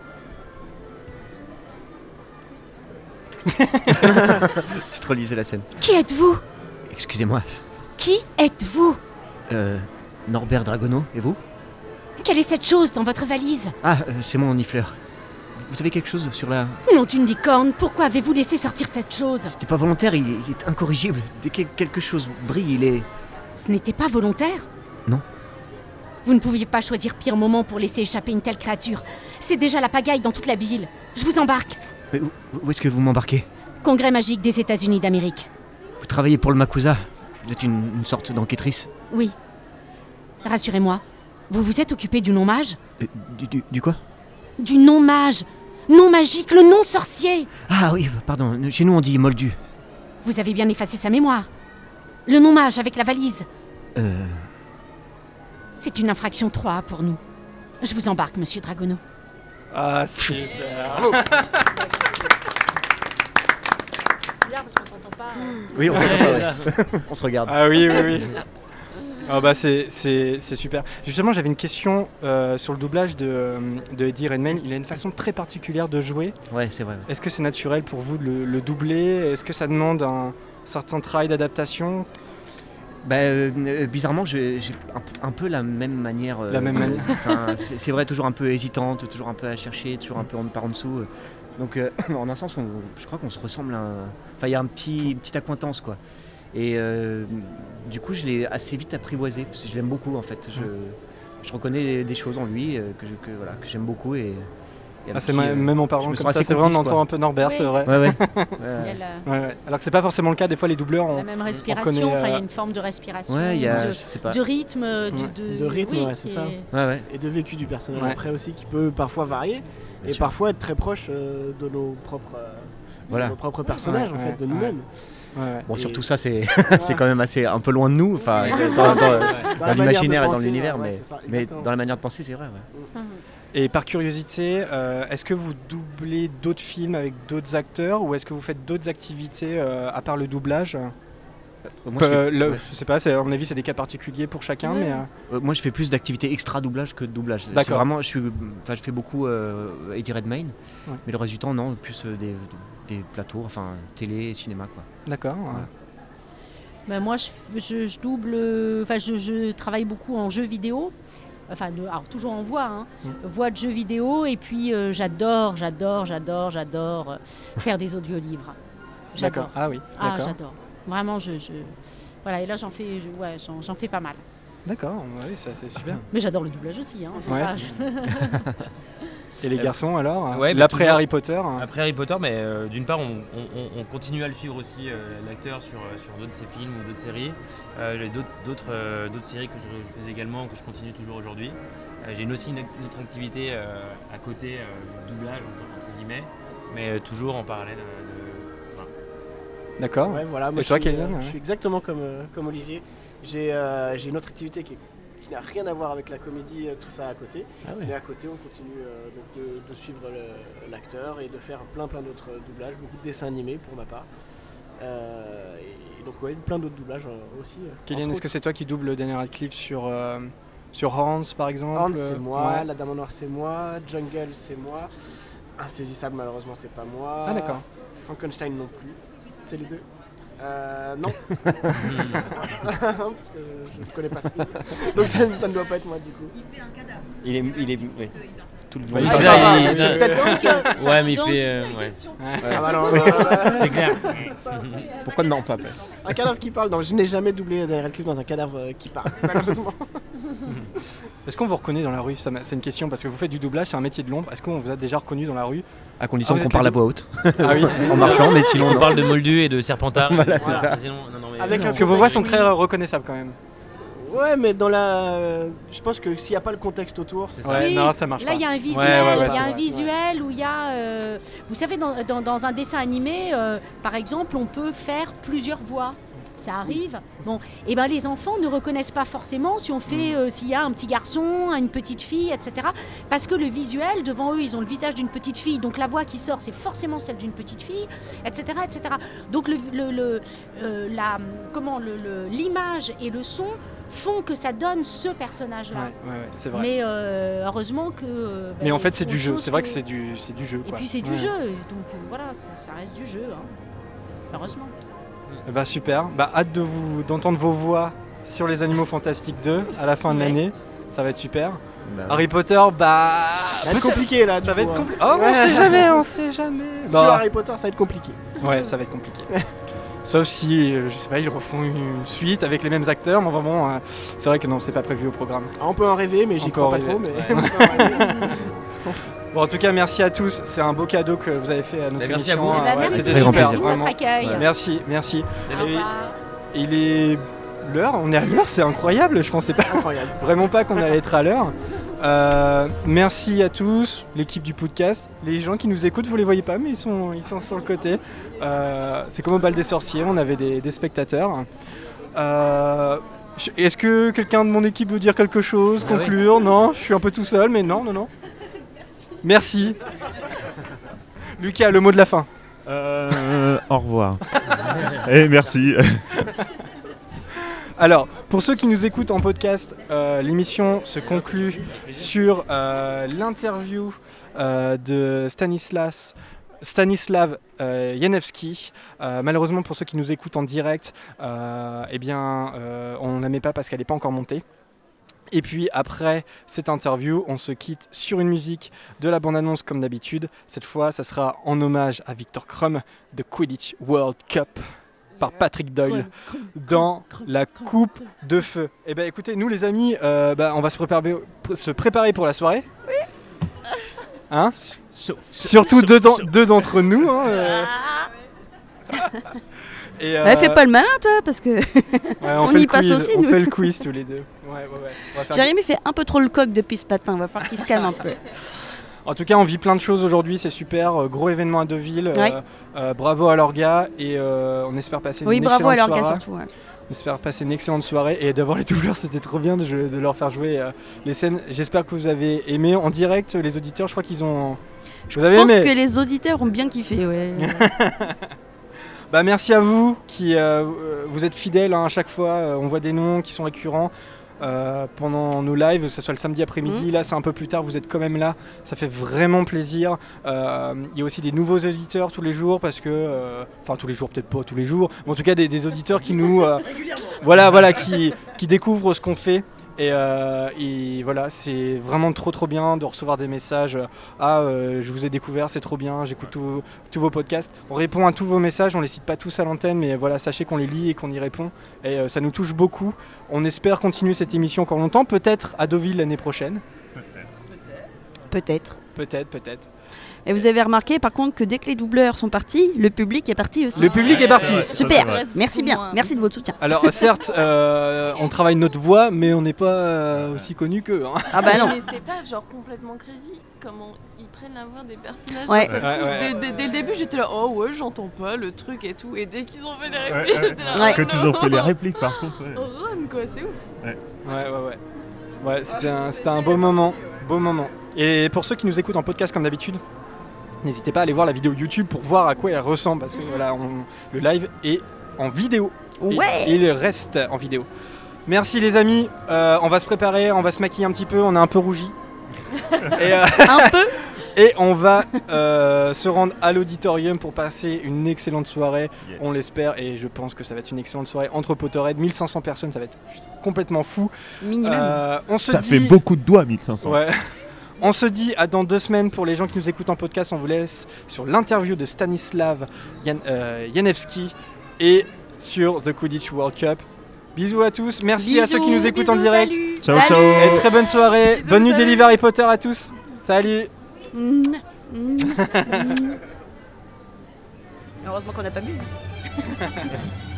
Speaker 10: Tu te relisais la scène.
Speaker 13: Qui êtes-vous?
Speaker 10: Excusez-moi.
Speaker 13: Qui êtes-vous?
Speaker 10: Norbert Dragono, et vous?
Speaker 13: Quelle est cette chose dans votre valise?
Speaker 10: Ah, c'est mon nifleur. Vous avez quelque chose sur la...
Speaker 13: Nom d'une licorne, pourquoi avez-vous laissé sortir cette chose?
Speaker 10: C'était pas volontaire, il est incorrigible. Dès que quelque chose brille, il est...
Speaker 13: Ce n'était pas volontaire?
Speaker 10: Non.
Speaker 13: Vous ne pouviez pas choisir pire moment pour laisser échapper une telle créature. C'est déjà la pagaille dans toute la ville. Je vous embarque.
Speaker 10: Mais où est-ce que vous m'embarquez?
Speaker 13: Congrès magique des États-Unis d'Amérique.
Speaker 10: Vous travaillez pour le Makusa? Vous êtes une sorte d'enquêtrice?
Speaker 13: Oui. Rassurez-moi, vous vous êtes occupé du non-mage?
Speaker 10: Du quoi?
Speaker 13: Du non-mage. Non magique, le non sorcier.
Speaker 10: Ah oui, pardon, chez nous on dit moldu.
Speaker 13: Vous avez bien effacé sa mémoire. Le non-mage avec la valise. C'est une infraction 3A pour nous. Je vous embarque, monsieur Dragono.
Speaker 2: Ah, super.
Speaker 13: C'est bizarre parce qu'on s'entend pas.
Speaker 10: Oui, on s'entend pas, ouais. On se regarde.
Speaker 2: Ah oui. Ah bah c'est super. Justement, j'avais une question sur le doublage de Eddie Redmayne. Il a une façon très particulière de jouer.
Speaker 10: Ouais, c'est vrai.
Speaker 2: Est-ce que c'est naturel pour vous de le doubler? Est-ce que ça demande un certain travail d'adaptation?
Speaker 10: Bizarrement, j'ai un peu la même manière.
Speaker 2: La même manière.
Speaker 10: Enfin, c'est vrai, toujours un peu hésitante, toujours un peu à chercher, toujours un peu par en dessous. Donc en un sens, je crois qu'on se ressemble. Enfin, il y a une petite accointance, quoi. Et du coup, je l'ai assez vite apprivoisé parce que je l'aime beaucoup, en fait. Je reconnais des choses en lui que j'aime beaucoup et
Speaker 2: c'est même en parlant comme ça, c'est vrai, on entend un peu Norbert, c'est vrai. Ouais. Alors que c'est pas forcément le cas, des fois les doubleurs
Speaker 13: la même respiration, il y a une forme de respiration, de rythme,
Speaker 12: de rythme, c'est ça. Et de vécu du personnage après aussi qui peut parfois varier et parfois être très proche de nos propres personnages en fait, de nous-mêmes.
Speaker 10: Bon, surtout ça, c'est quand même un peu loin de nous, enfin, dans l'imaginaire et dans l'univers, mais dans la manière de penser, c'est vrai.
Speaker 2: Et par curiosité, est-ce que vous doublez d'autres films avec d'autres acteurs ou est-ce que vous faites d'autres activités à part le doublage ? Je sais pas, à mon avis c'est des cas particuliers pour chacun, mais
Speaker 10: moi je fais plus d'activités extra doublage que de doublage.
Speaker 2: D'accord.
Speaker 10: Vraiment, je fais beaucoup Eddie Redmayne, mais le reste du temps non, plus des plateaux, enfin télé et cinéma, quoi.
Speaker 2: D'accord.
Speaker 13: Moi je double, je travaille beaucoup en jeux vidéo. Alors toujours en voix, voix de jeux vidéo, et puis j'adore faire des audiolivres.
Speaker 2: D'accord. Ah oui.
Speaker 13: Ah, j'adore. Vraiment, voilà, et là j'en fais pas mal.
Speaker 2: D'accord, oui, ça c'est super.
Speaker 13: Mais j'adore le doublage aussi.
Speaker 2: Et les garçons alors l'après Harry Potter
Speaker 11: Après Harry Potter, mais d'une part on continue à le suivre aussi, l'acteur sur d'autres de ses films ou d'autres séries. J'ai d'autres séries que je fais également, que je continue toujours aujourd'hui. J'ai aussi une autre activité à côté du doublage entre guillemets, mais toujours en parallèle voilà.
Speaker 2: D'accord.
Speaker 12: Moi,
Speaker 2: et toi Kélian
Speaker 12: je suis exactement comme Olivier. J'ai une autre activité qui n'a rien à voir avec la comédie, tout ça à côté. Mais à côté, on continue de suivre l'acteur et de faire plein d'autres doublages, beaucoup de dessins animés pour ma part. Et donc plein d'autres doublages aussi.
Speaker 2: Kélian, est-ce que c'est toi qui double Daniel Radcliffe sur Hans par exemple?
Speaker 12: Hans c'est moi, La Dame en Noir c'est moi, Jungle c'est moi, Insaisissable malheureusement c'est pas moi.
Speaker 2: Ah d'accord.
Speaker 12: Frankenstein non plus, c'est les deux. Non. Parce que je ne connais pas ce film. Donc ça ne doit pas être moi du coup.
Speaker 14: Il fait un cadavre.
Speaker 10: Il est oui. Tout le
Speaker 11: monde. Ouais, mais il fait.
Speaker 10: C'est clair. Pourquoi non pas?
Speaker 12: Un cadavre qui parle. Non, je n'ai jamais doublé Daniel Radcliffe dans un cadavre qui parle, malheureusement.
Speaker 2: Est-ce qu'on vous reconnaît dans la rue? C'est une question parce que vous faites du doublage, c'est un métier de l'ombre. Est-ce qu'on vous a déjà reconnu dans la rue?
Speaker 10: À condition qu'on parle à voix haute.
Speaker 2: Ah oui.
Speaker 10: En marchant, mais sinon
Speaker 11: on parle de Moldu et de Serpentard.
Speaker 10: Voilà, c'est ça.
Speaker 2: Parce que vos voix sont très reconnaissables quand même.
Speaker 12: Ouais, mais je pense que s'il n'y a pas le contexte autour,
Speaker 2: non, ça marche
Speaker 13: là,
Speaker 2: pas.
Speaker 13: Là, il y a un visuel, visuel où il y a, vous savez, dans un dessin animé, par exemple, on peut faire plusieurs voix. Ça arrive. Bon, et ben les enfants ne reconnaissent pas forcément si on fait, s'il y a un petit garçon, une petite fille, etc. Parce que le visuel, devant eux, ils ont le visage d'une petite fille, donc la voix qui sort, c'est forcément celle d'une petite fille, etc., etc. Donc l'image et le son font que ça donne ce personnage-là.
Speaker 2: Ouais, c'est vrai.
Speaker 13: Mais heureusement que.
Speaker 2: Mais en fait, c'est du jeu. C'est vrai que c'est du jeu.
Speaker 13: Et puis c'est du jeu. Donc voilà, ça reste du jeu. Heureusement.
Speaker 2: Bah super. Hâte d'entendre vos voix sur les Animaux Fantastiques 2 à la fin de l'année. Ça va être super. Harry Potter,
Speaker 12: ça va être compliqué là.
Speaker 2: Ça va être compliqué. Oh, on sait jamais.
Speaker 12: Sur Harry Potter, ça va être compliqué.
Speaker 2: Ouais, ça va être compliqué. Sauf si, je sais pas, ils refont une suite avec les mêmes acteurs, mais vraiment, c'est vrai que non, c'est pas prévu au programme.
Speaker 12: On peut en rêver, mais j'y crois pas trop.
Speaker 2: Bon, en tout cas, merci à tous. C'est un beau cadeau que vous avez fait à notre émission.
Speaker 13: Merci à vous.
Speaker 2: C'était super, vraiment.
Speaker 13: Merci.
Speaker 2: Merci. Il est l'heure, on est à l'heure, c'est incroyable. Je pensais pas, vraiment pas qu'on allait être à l'heure. Merci à tous, l'équipe du podcast. Les gens qui nous écoutent, vous les voyez pas, mais ils sont sur le côté. C'est comme au bal des sorciers, on avait des spectateurs. Est-ce que quelqu'un de mon équipe veut dire quelque chose, conclure? Non, je suis un peu tout seul, mais non. Merci. Lucas, le mot de la fin.
Speaker 6: Au revoir. Et merci.
Speaker 2: Alors, pour ceux qui nous écoutent en podcast, l'émission se conclut sur l'interview de Stanislav Janevski. Malheureusement, pour ceux qui nous écoutent en direct, on ne la met pas parce qu'elle n'est pas encore montée. Et puis après cette interview, on se quitte sur une musique de la bande-annonce comme d'habitude. Cette fois, ça sera en hommage à Victor Krum de Quidditch World Cup par Patrick Doyle dans la coupe de feu. Et ben écoutez, nous les amis, on va se préparer pour la soirée. Oui. Hein, surtout deux d'entre nous. Hein, Et
Speaker 3: fais pas le malin toi parce que on y passe aussi.
Speaker 2: On
Speaker 3: nous.
Speaker 2: fait le quiz tous les deux. Ouais.
Speaker 3: Jérémy fait un peu trop le coq depuis ce matin, va falloir qu'il se calme un peu.
Speaker 2: En tout cas, on vit plein de choses aujourd'hui, c'est super. Gros événement à Deauville. Bravo à Lorga et on espère passer une excellente soirée. Oui, bravo à Lorga surtout. Ouais. On espère passer une excellente soirée et d'avoir les doubleurs, c'était trop bien de leur faire jouer les scènes. J'espère que vous avez aimé en direct, les auditeurs. Je crois qu'ils ont.
Speaker 3: Je pense que les auditeurs ont bien kiffé, ouais.
Speaker 2: Merci à vous qui vous êtes fidèles à chaque fois. On voit des noms qui sont récurrents pendant nos lives, que ce soit le samedi après-midi. Là, c'est un peu plus tard, vous êtes quand même là. Ça fait vraiment plaisir. Il y a aussi des nouveaux auditeurs tous les jours parce que, enfin tous les jours, peut-être pas tous les jours, mais en tout cas des auditeurs qui nous, qui découvrent ce qu'on fait. Et voilà, c'est vraiment trop bien de recevoir des messages. Je vous ai découvert, c'est trop bien, j'écoute tous vos podcasts. On répond à tous vos messages, on les cite pas tous à l'antenne, mais voilà, sachez qu'on les lit et qu'on y répond. Et ça nous touche beaucoup. On espère continuer cette émission encore longtemps, peut-être à Deauville l'année prochaine.
Speaker 3: Peut-être.
Speaker 2: Et
Speaker 3: vous avez remarqué par contre que dès que les doubleurs sont partis, le public est parti aussi.
Speaker 2: Le public est parti.
Speaker 3: Super, merci bien, merci de votre soutien.
Speaker 2: Alors certes, on travaille notre voix, mais on n'est pas aussi connu qu'eux. Hein.
Speaker 3: Ah bah non.
Speaker 7: Mais c'est pas genre complètement crazy comment ils prennent la voix des personnages.
Speaker 3: Ouais.
Speaker 7: Dès le début, j'étais là, oh ouais, j'entends pas le truc et tout. Et dès qu'ils ont fait les répliques, j'étais là.
Speaker 6: Quand ils ont fait les répliques, par contre,
Speaker 7: Run quoi, c'est ouf.
Speaker 2: Ouais, c'était un beau moment. Et pour ceux qui nous écoutent en podcast comme d'habitude, n'hésitez pas à aller voir la vidéo YouTube pour voir à quoi elle ressemble parce que voilà, le live est en vidéo.
Speaker 3: Ouais.
Speaker 2: Et il reste en vidéo. Merci les amis, on va se préparer, on va se maquiller un petit peu, on est un peu rougi.
Speaker 3: Un peu.
Speaker 2: Et on va se rendre à l'auditorium pour passer une excellente soirée, on l'espère, et je pense que ça va être une excellente soirée entre Potterhead, 1500 personnes, ça va être complètement fou.
Speaker 3: Minimum.
Speaker 6: Ça fait beaucoup de doigts, 1500.
Speaker 2: Ouais. On se dit à dans 2 semaines pour les gens qui nous écoutent en podcast. On vous laisse sur l'interview de Stanislav Janevski et sur The Quidditch World Cup. Bisous à tous. Merci à ceux qui nous écoutent en direct.
Speaker 3: Salut.
Speaker 6: Ciao, ciao.
Speaker 2: Et très bonne soirée.
Speaker 7: Bisous,
Speaker 2: bonne nuit
Speaker 7: salut.
Speaker 2: d'Elive Harry Potter à tous. Salut.
Speaker 3: Heureusement qu'on n'a pas bu.